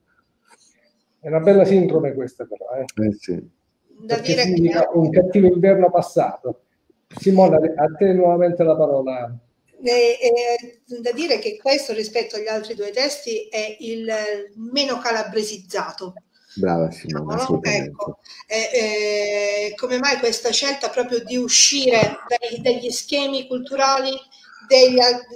È una bella sindrome questa però, eh? Eh sì. Da dire significa che... un cattivo inverno passato. Simona, a te nuovamente la parola. Eh, eh, da dire che questo rispetto agli altri due testi è il meno calabresizzato. Brava Simona, diciamo, no? Ecco, eh, eh, come mai questa scelta proprio di uscire dai, dagli schemi culturali degli,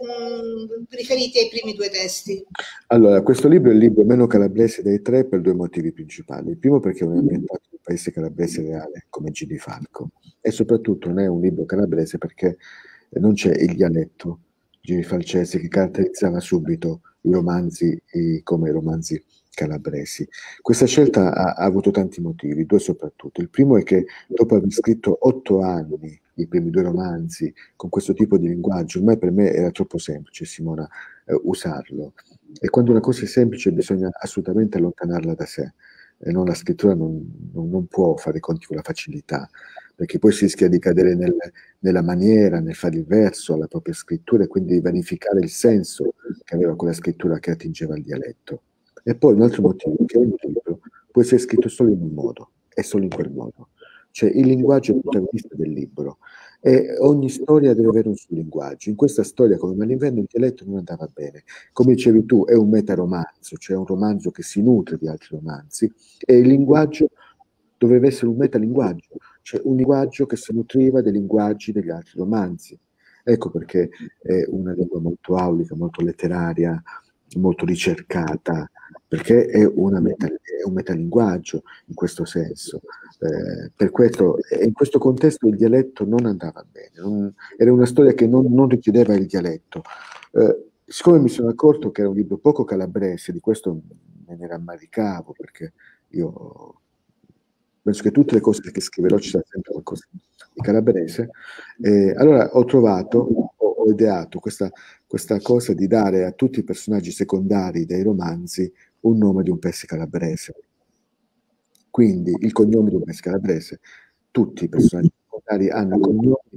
mh, riferiti ai primi due testi? Allora, questo libro è il libro meno calabrese dei tre per due motivi principali. Il primo perché non è ambientato in un paese calabrese reale come Gini Falco, e soprattutto non è un libro calabrese perché non c'è il dialetto girifalcese che caratterizzava subito i romanzi i, come i romanzi calabresi. Questa scelta ha, ha avuto tanti motivi, due soprattutto. Il primo è che dopo aver scritto otto anni i primi due romanzi con questo tipo di linguaggio, ormai per me era troppo semplice, Simona, eh, usarlo. E quando una cosa è semplice bisogna assolutamente allontanarla da sé. E non, la scrittura non, non, non può fare conti con la facilità, perché poi si rischia di cadere nel, nella maniera, nel fare il verso alla propria scrittura e quindi vanificare il senso che aveva quella scrittura che attingeva al dialetto. E poi un altro motivo è che ogni libro può essere scritto solo in un modo e solo in quel modo. Cioè il linguaggio è il protagonista del libro e ogni storia deve avere un suo linguaggio. In questa storia, come Malinverno, il dialetto non andava bene. Come dicevi tu, è un metaromanzo, cioè un romanzo che si nutre di altri romanzi, e il linguaggio doveva essere un metalinguaggio, cioè un linguaggio che si nutriva dei linguaggi degli altri romanzi. Ecco perché è una lingua molto aulica, molto letteraria, molto ricercata, perché è, una meta, è un metalinguaggio in questo senso. Eh, per questo, in questo contesto il dialetto non andava bene, non, era una storia che non, non richiedeva il dialetto. Eh, siccome mi sono accorto che era un libro poco calabrese, di questo me ne rammaricavo, perché io penso che tutte le cose che scriverò ci sarà sempre qualcosa di calabrese, eh, allora ho trovato, ho, ho ideato questa, questa cosa di dare a tutti i personaggi secondari dei romanzi un nome di un paese calabrese. Quindi il cognome di un paese calabrese, tutti i personaggi secondari hanno cognomi di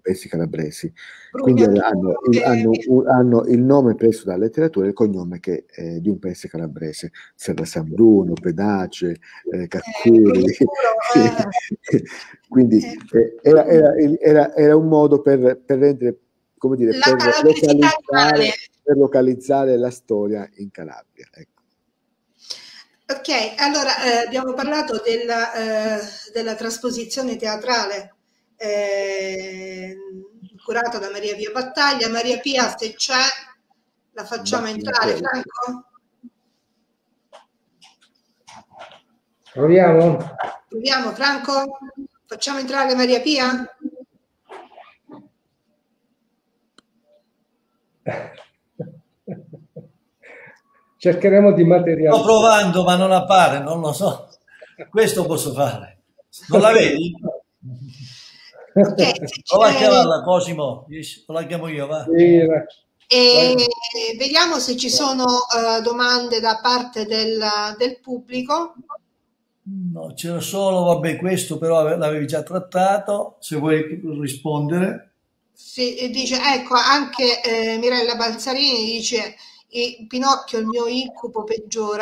paesi calabresi. Quindi hanno il, hanno, hanno il nome preso dalla letteratura e il cognome che è di un paese calabrese, Serra San Bruno, Pedace, eh, Caccuri. Eh, sì. Quindi eh, era, era, era, era un modo per, per rendere, come dire, per localizzare, per localizzare la storia in Calabria. Ecco. Ok, allora eh, abbiamo parlato della, eh, della trasposizione teatrale eh, curata da Maria Pia Battaglia. Maria Pia, se c'è, la facciamo Bah, entrare, Franco? Proviamo? Proviamo, Franco? Facciamo entrare Maria Pia? Cercheremo di materializzare. Sto provando, ma non appare, non lo so. Questo posso fare. Non la vedi? Okay, prova a chiamarla, Cosimo. La chiamo io, va. Sì, e vediamo se ci sono uh, domande da parte del, del pubblico. No, c'era solo, vabbè, questo però l'avevi già trattato, se vuoi rispondere. Sì, dice, ecco, anche eh, Mirella Balzarini dice e Pinocchio è il mio incubo peggiore.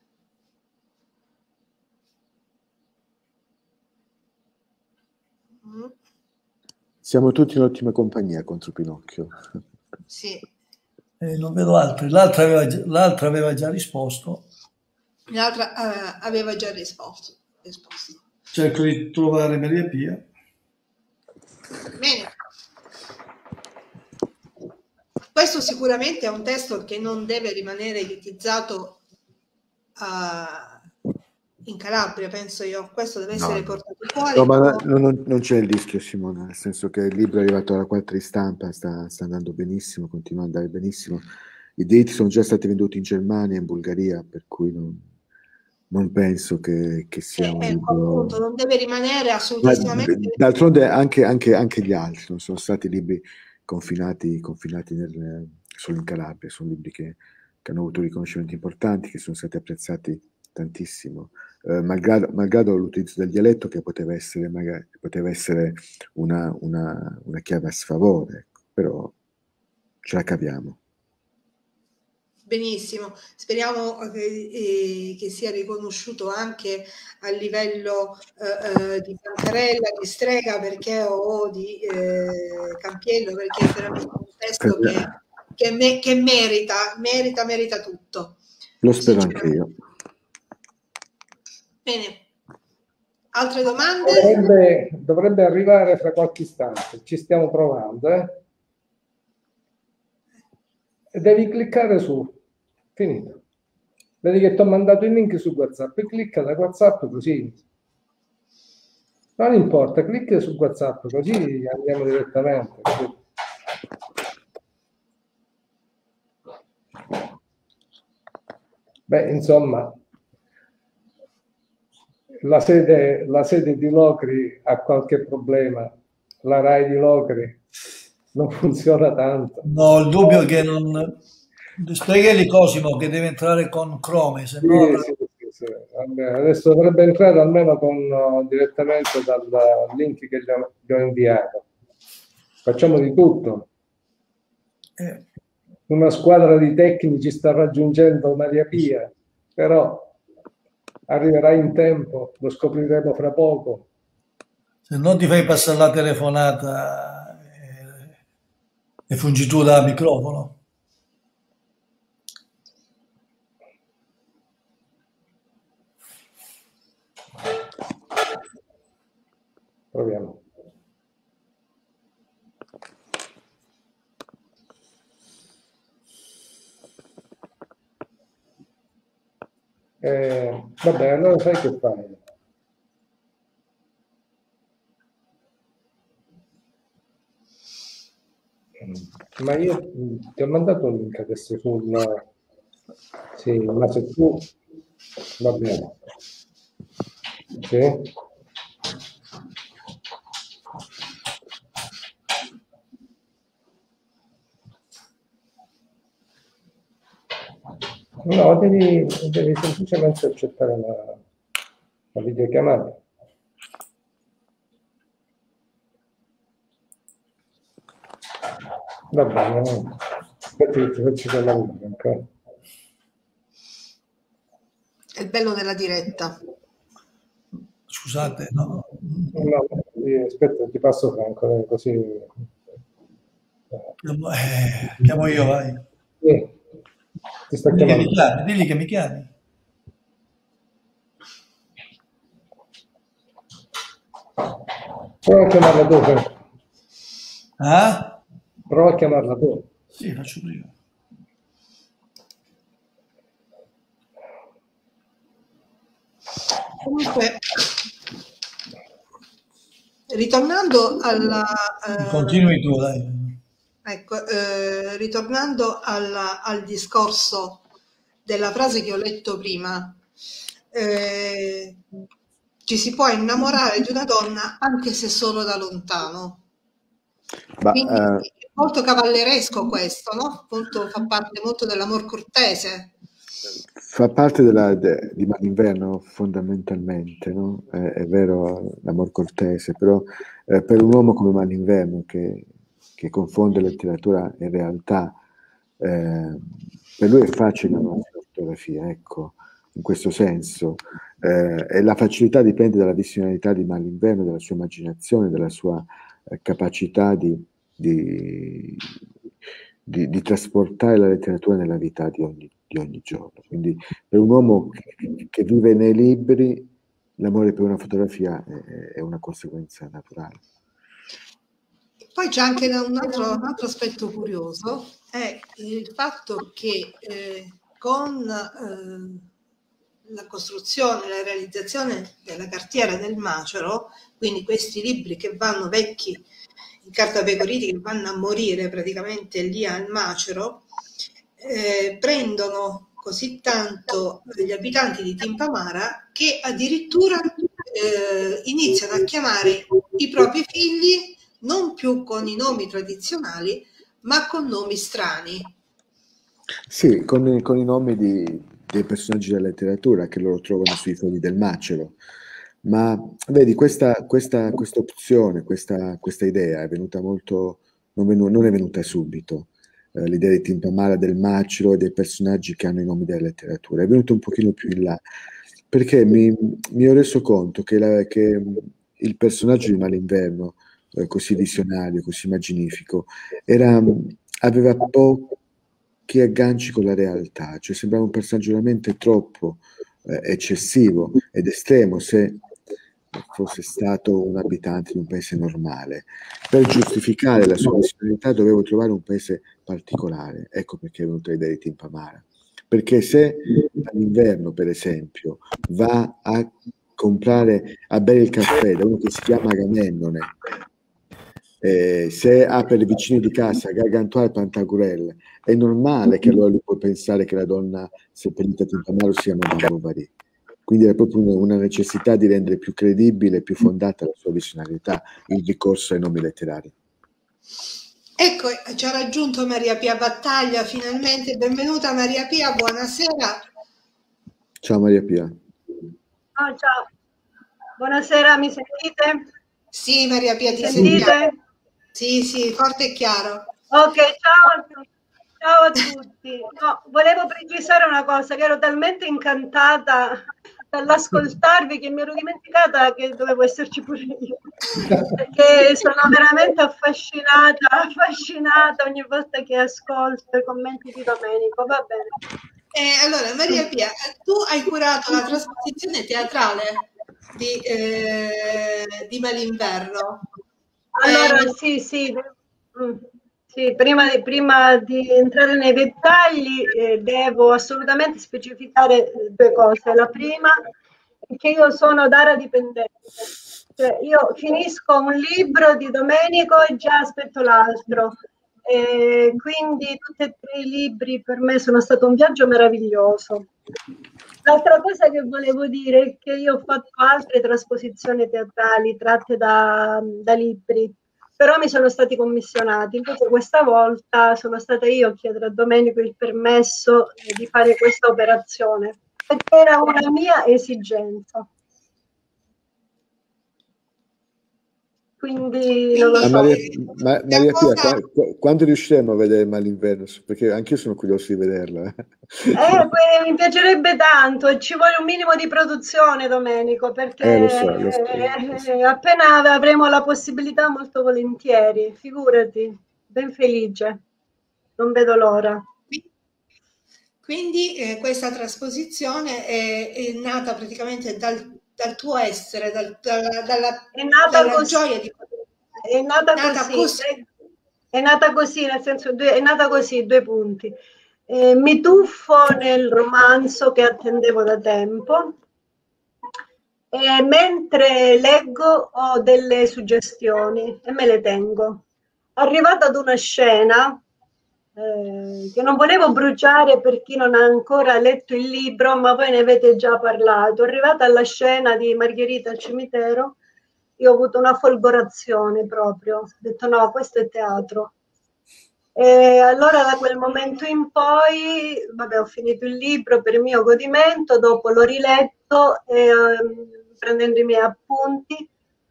Mm. Siamo tutti in ottima compagnia contro Pinocchio. Sì. Eh, non vedo altri. L'altra aveva, l'altra aveva già risposto. L'altra uh, aveva già risposto. risposto. Cerco di trovare Maria Pia. Bene. Questo sicuramente è un testo che non deve rimanere elitizzato uh, in Calabria, penso io. Questo deve essere no, portato fuori. No, ma non, non c'è il rischio, Simona, nel senso che il libro è arrivato alla quarta ristampa, sta, sta andando benissimo, continua ad andare benissimo. I diritti sono già stati venduti in Germania e in Bulgaria, per cui non, non penso che, che sia eh, un ecco, libro... appunto, non deve rimanere assolutamente... D'altronde anche, anche, anche gli altri non sono stati libri confinati, confinati nel, solo in Calabria, sono libri che, che hanno avuto riconoscimenti importanti, che sono stati apprezzati tantissimo, eh, malgrado, malgrado l'utilizzo del dialetto che poteva essere, magari, poteva essere una, una, una chiave a sfavore, ecco, però ce la caviamo. Benissimo, speriamo che, eh, che sia riconosciuto anche a livello eh, di Bancarella, di Strega perché, o di eh, Campiello, perché è veramente un testo che, che, me, che merita, merita, merita tutto. Lo spero anche io. Bene, altre domande? Dovrebbe, dovrebbe arrivare fra qualche istante, ci stiamo provando, eh? E devi cliccare su, finito. Vedi che ti ho mandato il link su WhatsApp, clicca da WhatsApp così. Non importa, clicca su WhatsApp così andiamo direttamente. Così. Beh, insomma, la sede, la sede di Locri ha qualche problema, la RAI di Locri non funziona tanto. No, il dubbio è che non... Spiegali Cosimo che deve entrare con Chrome, se sì, no... Sì, sì, sì. Adesso dovrebbe entrare almeno con, uh, direttamente dal link che gli ho, gli ho inviato. Facciamo di tutto. Eh. Una squadra di tecnici sta raggiungendo Maria Pia, però arriverà in tempo, lo scopriremo fra poco. Se non ti fai passare la telefonata e, e fungi tu da microfono. Proviamo. Eh, vabbè, allora sai che fai? Ma io ti ho mandato un link adesso sul... Sì, ma se tu... Va bene. Sì. No, devi, devi semplicemente accettare la, la videochiamata. Va bene, aspetta che ti faccio quella ancora. È il bello della diretta. Scusate, no. No, aspetta, ti passo Franco, così. Eh, chiamo io, vai. Sì. Ti sta Digli che chiamando. mi chiami, digli che mi chiami. Prova a chiamarla tu, Franco. Ah? Prova a chiamarla tu. Sì, faccio prima. Comunque, ritornando alla... Eh, Continui tu, dai. Ecco, eh, ritornando alla, al discorso della frase che ho letto prima, eh, ci si può innamorare di una donna anche se solo da lontano. Ma, Quindi eh, è molto cavalleresco questo, no? Appunto, fa parte molto dell'amor cortese. fa parte della, de, di Malinverno fondamentalmente, no? È, è vero l'amor cortese, però eh, per un uomo come Malinverno che, che confonde letteratura e realtà, eh, per lui è facile una fotografia, ecco, in questo senso. Eh, e la facilità dipende dalla visionalità di Malinverno, dalla sua immaginazione, dalla sua eh, capacità di, di, di, di trasportare la letteratura nella vita di ogni, di ogni giorno. Quindi per un uomo che, che vive nei libri, l'amore per una fotografia è, è una conseguenza naturale. Poi c'è anche un altro, un altro aspetto curioso, è il fatto che eh, con eh, la costruzione, la realizzazione della cartiera del Macero, quindi questi libri che vanno vecchi in carta pecoriti, che vanno a morire praticamente lì al Macero, eh, prendono così tanto gli abitanti di Timpamara che addirittura eh, iniziano a chiamare i propri figli non più con i nomi tradizionali, ma con nomi strani. Sì, con, con i nomi di, dei personaggi della letteratura che loro trovano sui fogli del Macero. Ma vedi, questa, questa, questa opzione, questa, questa idea è venuta molto, non, venu, non è venuta subito. Eh, l'idea di Timpamara, del Macero e dei personaggi che hanno i nomi della letteratura è venuta un pochino più in là, perché mi, mi ho reso conto che, la, che il personaggio di Malinverno, eh, così visionario, così immaginifico, era, aveva pochi agganci con la realtà, cioè sembrava un personaggio veramente troppo eh, eccessivo ed estremo se fosse stato un abitante di un paese normale. Per giustificare la sua visionalità dovevo trovare un paese particolare, ecco perché è venuta l'idea di Timpamara, perché se all'inverno per esempio va a comprare, a bere il caffè da uno che si chiama Agamennone, eh, se ha per i vicini di casa Gargantua e Pantagruel, è normale che allora lui può pensare che la donna seppellita a Timpamara sia Madame Bovary. Quindi era proprio una necessità di rendere più credibile e più fondata la sua visionalità, il ricorso ai nomi letterari. Ecco, ci ha raggiunto Maria Pia Battaglia finalmente. Benvenuta Maria Pia, buonasera. Ciao Maria Pia. Oh, ciao, buonasera, mi sentite? Sì Maria Pia, ti sentite? sentiamo. Sì, sì, forte e chiaro. Ok, ciao, ciao a tutti. No, volevo precisare una cosa, che ero talmente incantata dall'ascoltarvi che mi ero dimenticata che dovevo esserci pure io, perché sono veramente affascinata, affascinata ogni volta che ascolto i commenti di Domenico, va bene. Eh, allora Maria Pia, tu hai curato la trasposizione teatrale di, eh, di Malinverno. Allora, eh, sì, sì, mm, sì prima, di, prima di entrare nei dettagli eh, devo assolutamente specificare due cose. La prima è che io sono Dara dipendente, cioè io finisco un libro di Domenico e già aspetto l'altro. E quindi tutti e tre i libri per me sono stato un viaggio meraviglioso. L'altra cosa che volevo dire è che io ho fatto altre trasposizioni teatrali tratte da, da libri, però mi sono stati commissionati. Invece questa volta sono stata io a chiedere a Domenico il permesso di fare questa operazione, perché era una mia esigenza. quindi non lo so. Maria, ma, Maria Pia, quando, quando riusciremo a vedere Malinverno? Perché anch'io sono curioso di vederla. Eh, poi, mi piacerebbe tanto, ci vuole un minimo di produzione, Domenico, perché eh, lo so, lo so, lo so. Eh, appena avremo la possibilità, molto volentieri, figurati, ben felice, non vedo l'ora. Quindi eh, questa trasposizione è, è nata praticamente dal, dal tuo essere, dal, dalla, dalla, è nata dalla così, gioia di... È nata, nata così, così. È, è nata così, nel senso, due, è nata così, due punti. Eh, mi tuffo nel romanzo che attendevo da tempo e mentre leggo ho delle suggestioni e me le tengo. Arrivata ad una scena eh, che non volevo bruciare per chi non ha ancora letto il libro, ma voi ne avete già parlato. Arrivata alla scena di Margherita al cimitero, io ho avuto una folgorazione proprio, ho detto no, questo è teatro. E allora da quel momento in poi, vabbè, ho finito il libro per mio godimento, dopo l'ho riletto e, ehm, prendendo i miei appunti,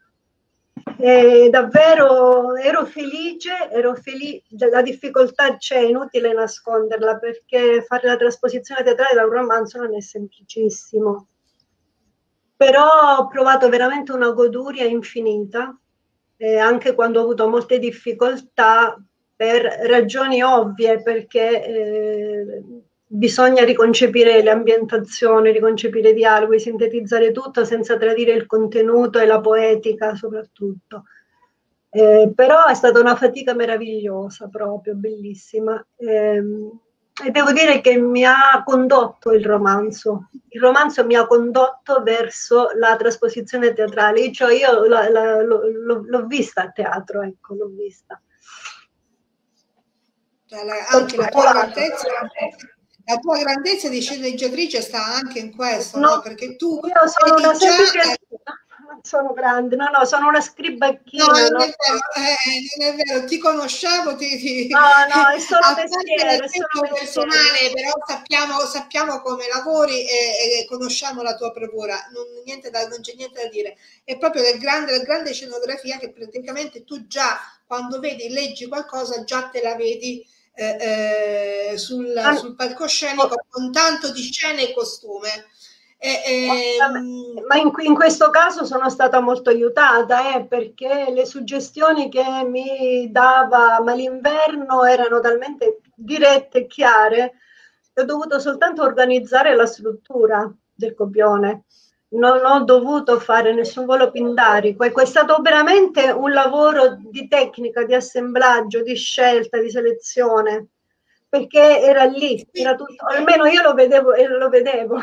e davvero ero felice, ero felice, la difficoltà c'è, è inutile nasconderla, perché fare la trasposizione teatrale da un romanzo non è semplicissimo, però ho provato veramente una goduria infinita, eh, anche quando ho avuto molte difficoltà, per ragioni ovvie, perché eh, bisogna riconcepire le ambientazioni, riconcepire i dialoghi, sintetizzare tutto senza tradire il contenuto e la poetica soprattutto. Eh, però è stata una fatica meravigliosa, proprio bellissima. Eh, e devo dire che mi ha condotto il romanzo. Il romanzo mi ha condotto verso la trasposizione teatrale, cioè io la, la, l'ho, l'ho vista a teatro, ecco, l'ho vista. Anche la tua grandezza, la tua grandezza di sceneggiatrice sta anche in questo, no? No, Perché tu io sono una già... semplice... Non sono grande, no, no, sono una scribacchina. No, non, no? è vero, eh, non è vero, ti conosciamo, ti, ti... No, no, è solo a mestiere, parte è solo mestiere. personale, però sappiamo, sappiamo come lavori e, e conosciamo la tua bravura, non, niente da, non c'è niente da dire. È proprio del grande, del grande scenografia che praticamente tu già, quando vedi, leggi qualcosa, già te la vedi eh, eh, sul, Ah, sul palcoscenico oh. con tanto di scene e costume. E, e, ma in, in questo caso sono stata molto aiutata eh, perché le suggestioni che mi dava Malinverno erano talmente dirette e chiare che ho dovuto soltanto organizzare la struttura del copione, non ho dovuto fare nessun volo pindarico. È stato veramente un lavoro di tecnica, di assemblaggio, di scelta, di selezione, perché era lì, era tutto, almeno io lo vedevo e lo vedevo.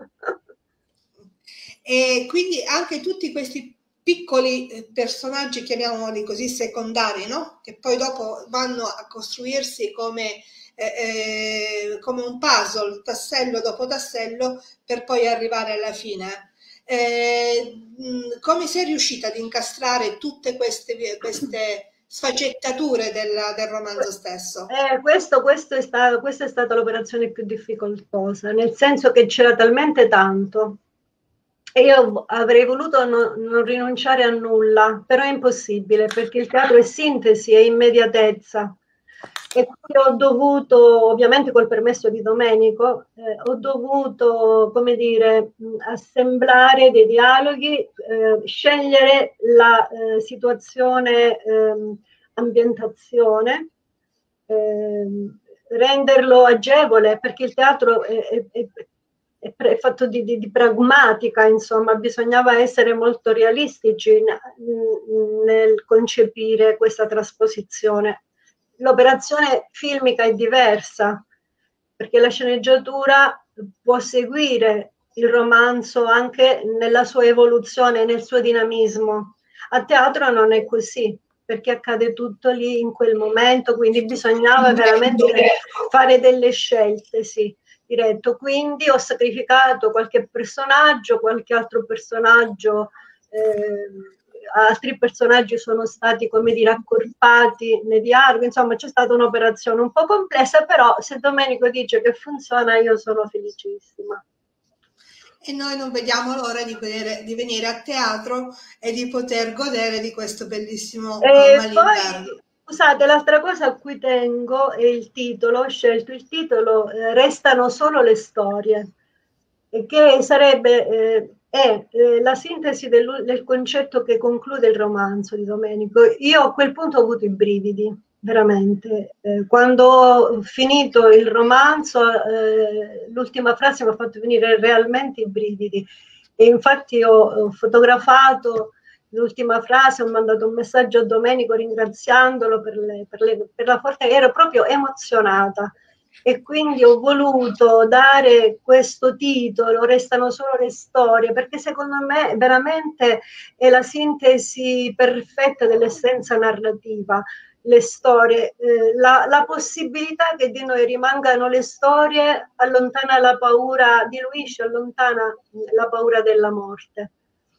E quindi anche tutti questi piccoli personaggi, chiamiamoli così, secondari, no? Che poi dopo vanno a costruirsi come, eh, come un puzzle, tassello dopo tassello, per poi arrivare alla fine. Eh, come sei riuscita ad incastrare tutte queste, queste sfaccettature del, del romanzo stesso? Eh, questo, questo è sta, questa è stata l'operazione più difficoltosa, nel senso che c'era talmente tanto. E io avrei voluto no, non rinunciare a nulla, però è impossibile perché il teatro è sintesi, è immediatezza. E quindi ho dovuto, ovviamente col permesso di Domenico, eh, ho dovuto, come dire, assemblare dei dialoghi, eh, scegliere la eh, situazione, eh, ambientazione, eh, renderlo agevole, perché il teatro è, è, è è fatto di, di, di pragmatica, insomma, bisognava essere molto realistici nel concepire questa trasposizione. L'operazione filmica è diversa, perché la sceneggiatura può seguire il romanzo anche nella sua evoluzione, nel suo dinamismo. A teatro non è così, perché accade tutto lì in quel momento, quindi bisognava veramente fare delle scelte, sì. Diretto, quindi ho sacrificato qualche personaggio, qualche altro personaggio, eh, altri personaggi sono stati, come dire, accorpati nei dialoghi, insomma c'è stata un'operazione un po' complessa, però se Domenico dice che funziona io sono felicissima. e noi non vediamo l'ora di venire, di venire a teatro e di poter godere di questo bellissimo E Malinverno. poi, scusate, l'altra cosa a cui tengo è il titolo, ho scelto il titolo eh, Restano solo le storie, che sarebbe eh, è eh, la sintesi del, del concetto che conclude il romanzo di Domenico. Io a quel punto ho avuto i brividi, veramente. Eh, quando ho finito il romanzo, eh, l'ultima frase mi ha fatto venire realmente i brividi. E infatti ho, ho fotografato l'ultima frase, ho mandato un messaggio a Domenico ringraziandolo per, le, per, le, per la forza, ero proprio emozionata. E quindi ho voluto dare questo titolo, Restano solo le storie, perché secondo me veramente è la sintesi perfetta dell'essenza narrativa. Le storie, eh, la, la possibilità che di noi rimangano le storie allontana la paura, diluisce, allontana la paura della morte.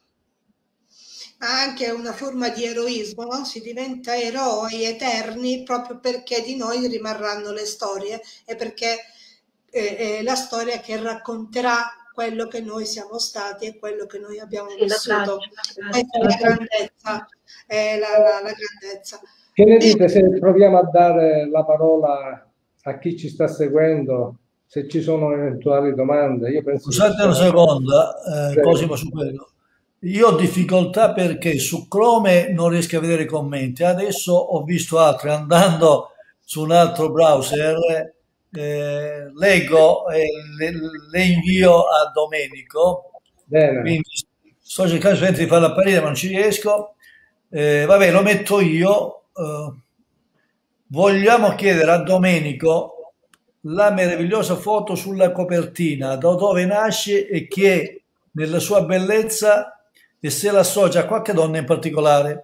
Anche una forma di eroismo, no? Si diventa eroi eterni proprio perché di noi rimarranno le storie e perché è la storia che racconterà quello che noi siamo stati e quello che noi abbiamo sì, vissuto. La Questa è la grandezza, è la, la, la grandezza. Che ne dite se proviamo a dare la parola a chi ci sta seguendo, se ci sono eventuali domande? Io penso Scusate una seconda, eh, Cosimo, su quello. Io ho difficoltà perché su Chrome non riesco a vedere i commenti. Adesso ho visto altri andando su un altro browser, eh, leggo e le, le invio a Domenico. Bene. Quindi sto cercando di farlo apparire ma non ci riesco. Eh, vabbè, lo metto io. Eh, vogliamo chiedere a Domenico la meravigliosa foto sulla copertina, da dove nasce e chi è nella sua bellezza e se l'associa a qualche donna in particolare.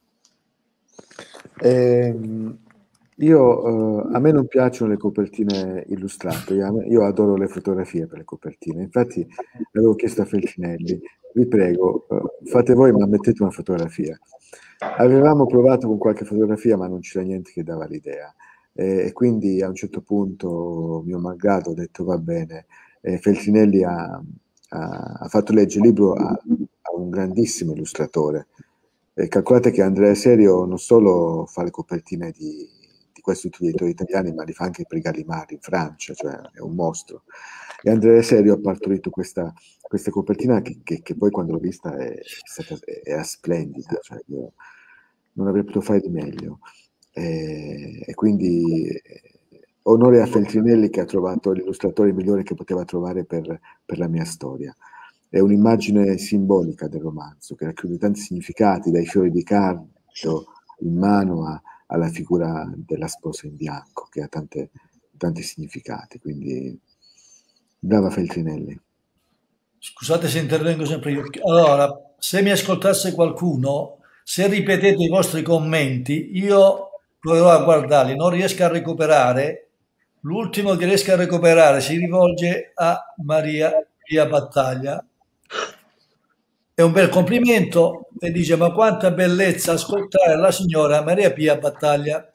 Eh, io, eh, a me non piacciono le copertine illustrate, io, io adoro le fotografie per le copertine, infatti avevo chiesto a Feltrinelli, vi prego, eh, fate voi ma mettete una fotografia. Avevamo provato con qualche fotografia ma non c'era niente che dava l'idea, eh, e quindi a un certo punto, mio malgrado, ho detto va bene, eh, Feltrinelli ha, ha, ha fatto leggere il libro a, a un grandissimo illustratore. E calcolate che Andrea Serio non solo fa le copertine di, di questi editori italiani, ma li fa anche per i Gallimard in Francia, cioè è un mostro. E Andrea Serio ha partorito questa, questa copertina che, che, che poi quando l'ho vista è, è stata, era splendida, cioè io non avrei potuto fare di meglio. E, e quindi onore a Feltrinelli che ha trovato l'illustratore migliore che poteva trovare per, per la mia storia. È un'immagine simbolica del romanzo che racchiude tanti significati, dai fiori di cardo in mano a, alla figura della sposa in bianco, che ha tante, tanti significati. Quindi brava Feltrinelli. Scusate se intervengo sempre io. Allora, se mi ascoltasse qualcuno, se ripetete i vostri commenti, io proverò a guardarli, non riesco a recuperare. L'ultimo che riesco a recuperare si rivolge a Maria Pia Battaglia. È un bel complimento e dice: ma quanta bellezza ascoltare la signora Maria Pia Battaglia.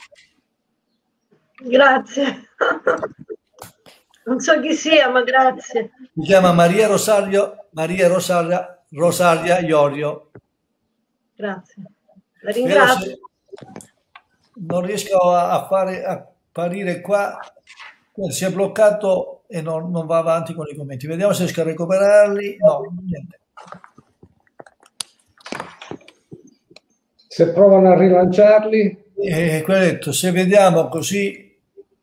Grazie. Non so chi sia, ma grazie. Si chiama Maria Rosario, Maria Rosaria, Rosaria Iorio. Grazie. La ringrazio. Non riesco a fare apparire qua, si è bloccato e non, non va avanti con i commenti. Vediamo se riesco a recuperarli. No, niente. Se provano a rilanciarli, eh, detto, se vediamo così,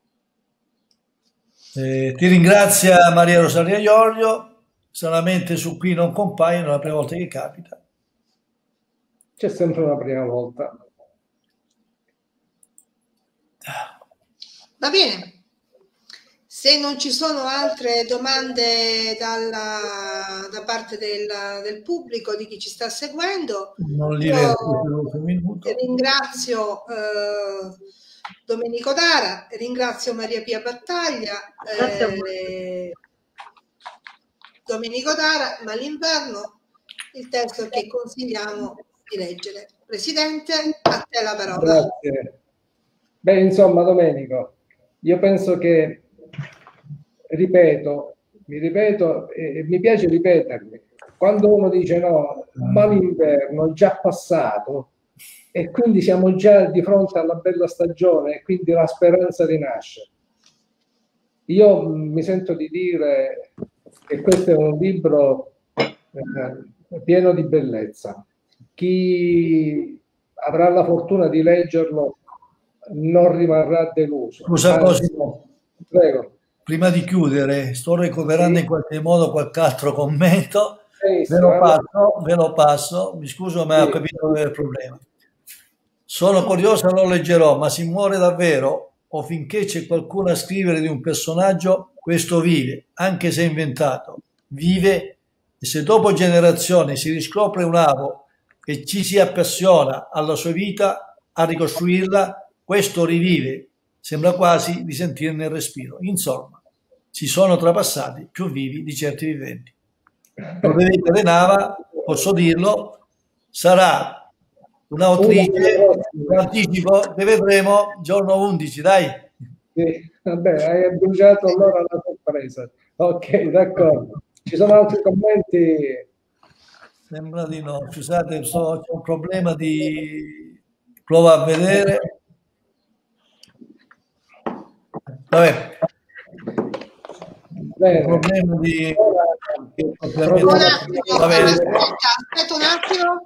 eh, ti ringrazia Maria Rosaria Iorio, solamente su qui non compaiono, è la prima volta che capita. C'è sempre una prima volta. Va bene. Se non ci sono altre domande dalla, da parte del, del pubblico, di chi ci sta seguendo, non li io vedo, ringrazio eh, Domenico Dara, ringrazio Maria Pia Battaglia, eh, Domenico Dara, Malinverno, il testo che consigliamo di leggere. Presidente, a te la parola. Grazie. Beh, insomma, Domenico, io penso che, ripeto, mi ripeto e, e mi piace ripetermi, quando uno dice no, ma l'inverno è già passato e quindi siamo già di fronte alla bella stagione e quindi la speranza rinasce. Io mi sento di dire che questo è un libro eh, pieno di bellezza. Chi avrà la fortuna di leggerlo non rimarrà deluso. Scusa Cosimo, prego. Prima di chiudere, sto recuperando sì. in qualche modo qualche altro commento, sì, ve, lo passo, ve lo passo, mi scuso ma sì. ho capito qual è il problema. Sono curioso, lo leggerò, ma si muore davvero o finché c'è qualcuno a scrivere di un personaggio, questo vive, anche se inventato, vive, e se dopo generazioni si riscopre un avo e ci si appassiona alla sua vita, a ricostruirla, questo rivive, sembra quasi di sentirne il respiro. Insomma, ci sono trapassati più vivi di certi viventi. Federica De Nava, posso dirlo, sarà un'autrice, un anticipo che vedremo giorno undici, dai. Sì, vabbè, hai bruciato allora la sorpresa. Ok, d'accordo. Ci sono altri commenti? Sembra di no. Scusate, so, c'è un problema di... Prova a vedere. Vabbè. Bene. Un problema di... Un attimo, aspetta, aspetta un attimo.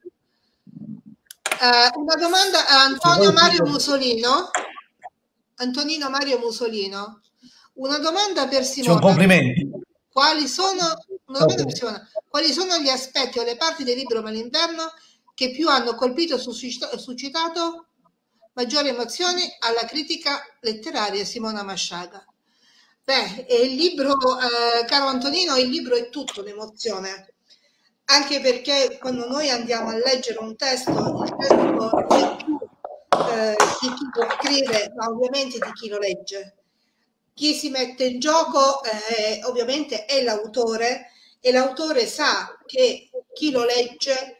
Uh, una domanda a Antonio Mario Musolino. Antonino Mario Musolino. Una domanda per Simona. Complimenti. Quali sono, una domanda per Simona. Quali sono gli aspetti o le parti del libro Malinverno che più hanno colpito e suscitato maggiori emozioni alla critica letteraria Simona Masciaga? Beh, il libro, eh, caro Antonino, il libro è tutto un'emozione. Anche perché quando noi andiamo a leggere un testo, il testo è più eh, di chi lo scrive, ma ovviamente di chi lo legge. Chi si mette in gioco eh, ovviamente è l'autore e l'autore sa che chi lo legge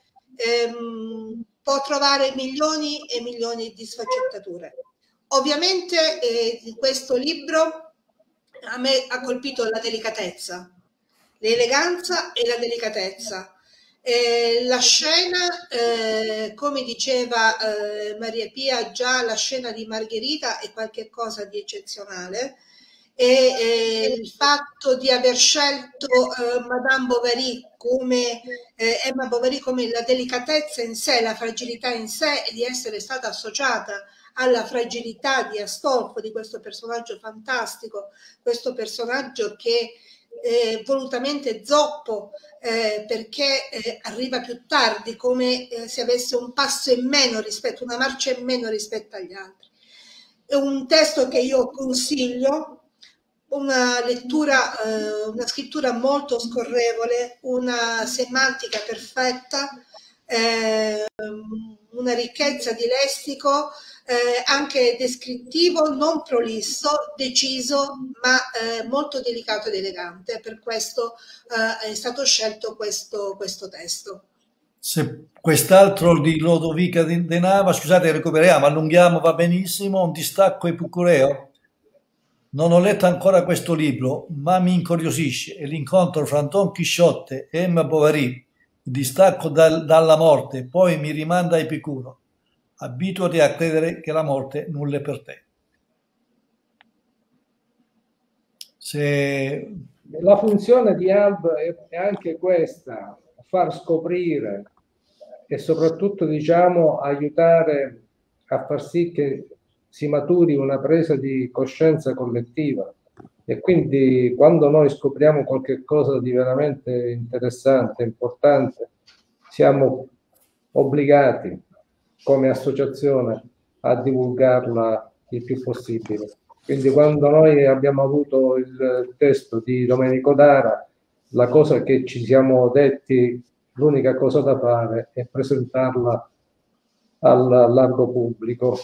ehm, può trovare milioni e milioni di sfaccettature. Ovviamente eh, di questo libro a me ha colpito la delicatezza, l'eleganza e la delicatezza. Eh, la scena, eh, come diceva eh, Maria Pia, già la scena di Margherita è qualcosa di eccezionale e eh, il fatto di aver scelto eh, Madame Bovary come eh, Emma Bovary come la delicatezza in sé, la fragilità in sé e di essere stata associata alla fragilità di Astolfo, di questo personaggio fantastico, questo personaggio che eh, volutamente zoppo eh, perché eh, arriva più tardi, come eh, se avesse un passo in meno rispetto, una marcia in meno rispetto agli altri. È un testo che io consiglio, una lettura, eh, una scrittura molto scorrevole, una semantica perfetta, eh, una ricchezza di lessico, eh, anche descrittivo, non prolisso, deciso, ma eh, molto delicato ed elegante. Per questo eh, è stato scelto questo, questo testo. Se quest'altro di Lodovica De Nava, scusate, recuperiamo, allunghiamo, va benissimo, un distacco epicureo. Non ho letto ancora questo libro, ma mi incuriosisce, e l'incontro fra Don Chisciotte e Emma Bovary, il distacco dal, dalla morte, poi mi rimanda a Epicuro. Abituati a credere che la morte nulla è per te. Se... La funzione di Alb è anche questa, far scoprire e soprattutto, diciamo, aiutare a far sì che si maturi una presa di coscienza collettiva. E quindi quando noi scopriamo qualche cosa di veramente interessante, importante, siamo obbligati come associazione a divulgarla il più possibile. Quindi quando noi abbiamo avuto il testo di Domenico Dara, la cosa che ci siamo detti, l'unica cosa da fare è presentarla al largo pubblico.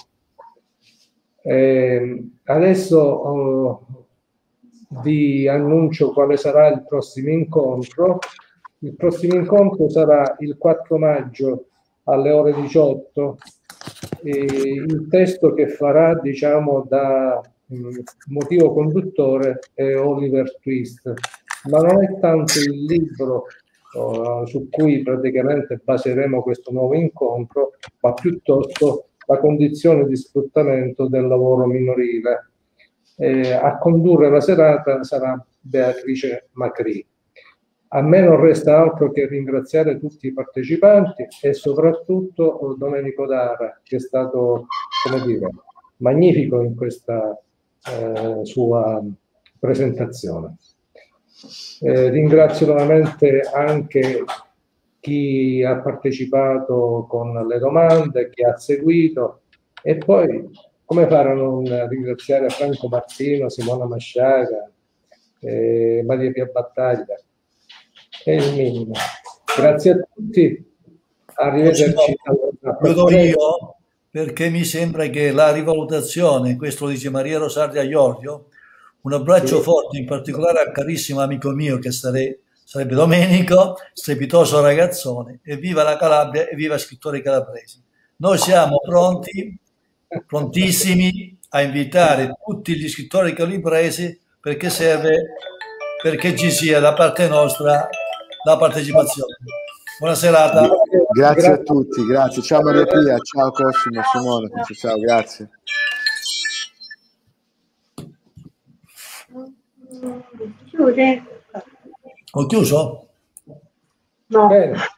Eh, adesso oh, vi annuncio quale sarà il prossimo incontro. Il prossimo incontro sarà il quattro maggio alle ore diciotto. E il testo che farà, diciamo, da mh, motivo conduttore è Oliver Twist. ma non è tanto il libro uh, su cui praticamente baseremo questo nuovo incontro, ma piuttosto la condizione di sfruttamento del lavoro minorile. Eh, a condurre la serata sarà Beatrice Macri. A me non resta altro che ringraziare tutti i partecipanti e soprattutto Domenico Dara, che è stato, come dire, magnifico in questa eh, sua presentazione. Eh, ringrazio nuovamente anche chi ha partecipato con le domande, chi ha seguito, e poi come fare a non ringraziare Franco Martino, Simona Masciaga, eh, Maria Pia Battaglia. È il minimo. Grazie a tutti, arrivederci. Chiudo io, perché mi sembra che la rivalutazione, questo lo dice Maria Rosaria Iorio, un abbraccio sì. forte in particolare al carissimo amico mio che sare, sarebbe Domenico, strepitoso ragazzone, e viva la Calabria e viva scrittori calabresi. Noi siamo pronti, prontissimi a invitare tutti gli scrittori calabresi, perché serve, perché ci sia da parte nostra la partecipazione. Buona serata. Grazie a tutti, grazie. Ciao Maria Pia, ciao Cosimo, Simone, ciao, grazie. Chiude. Ho chiuso? No. Bene.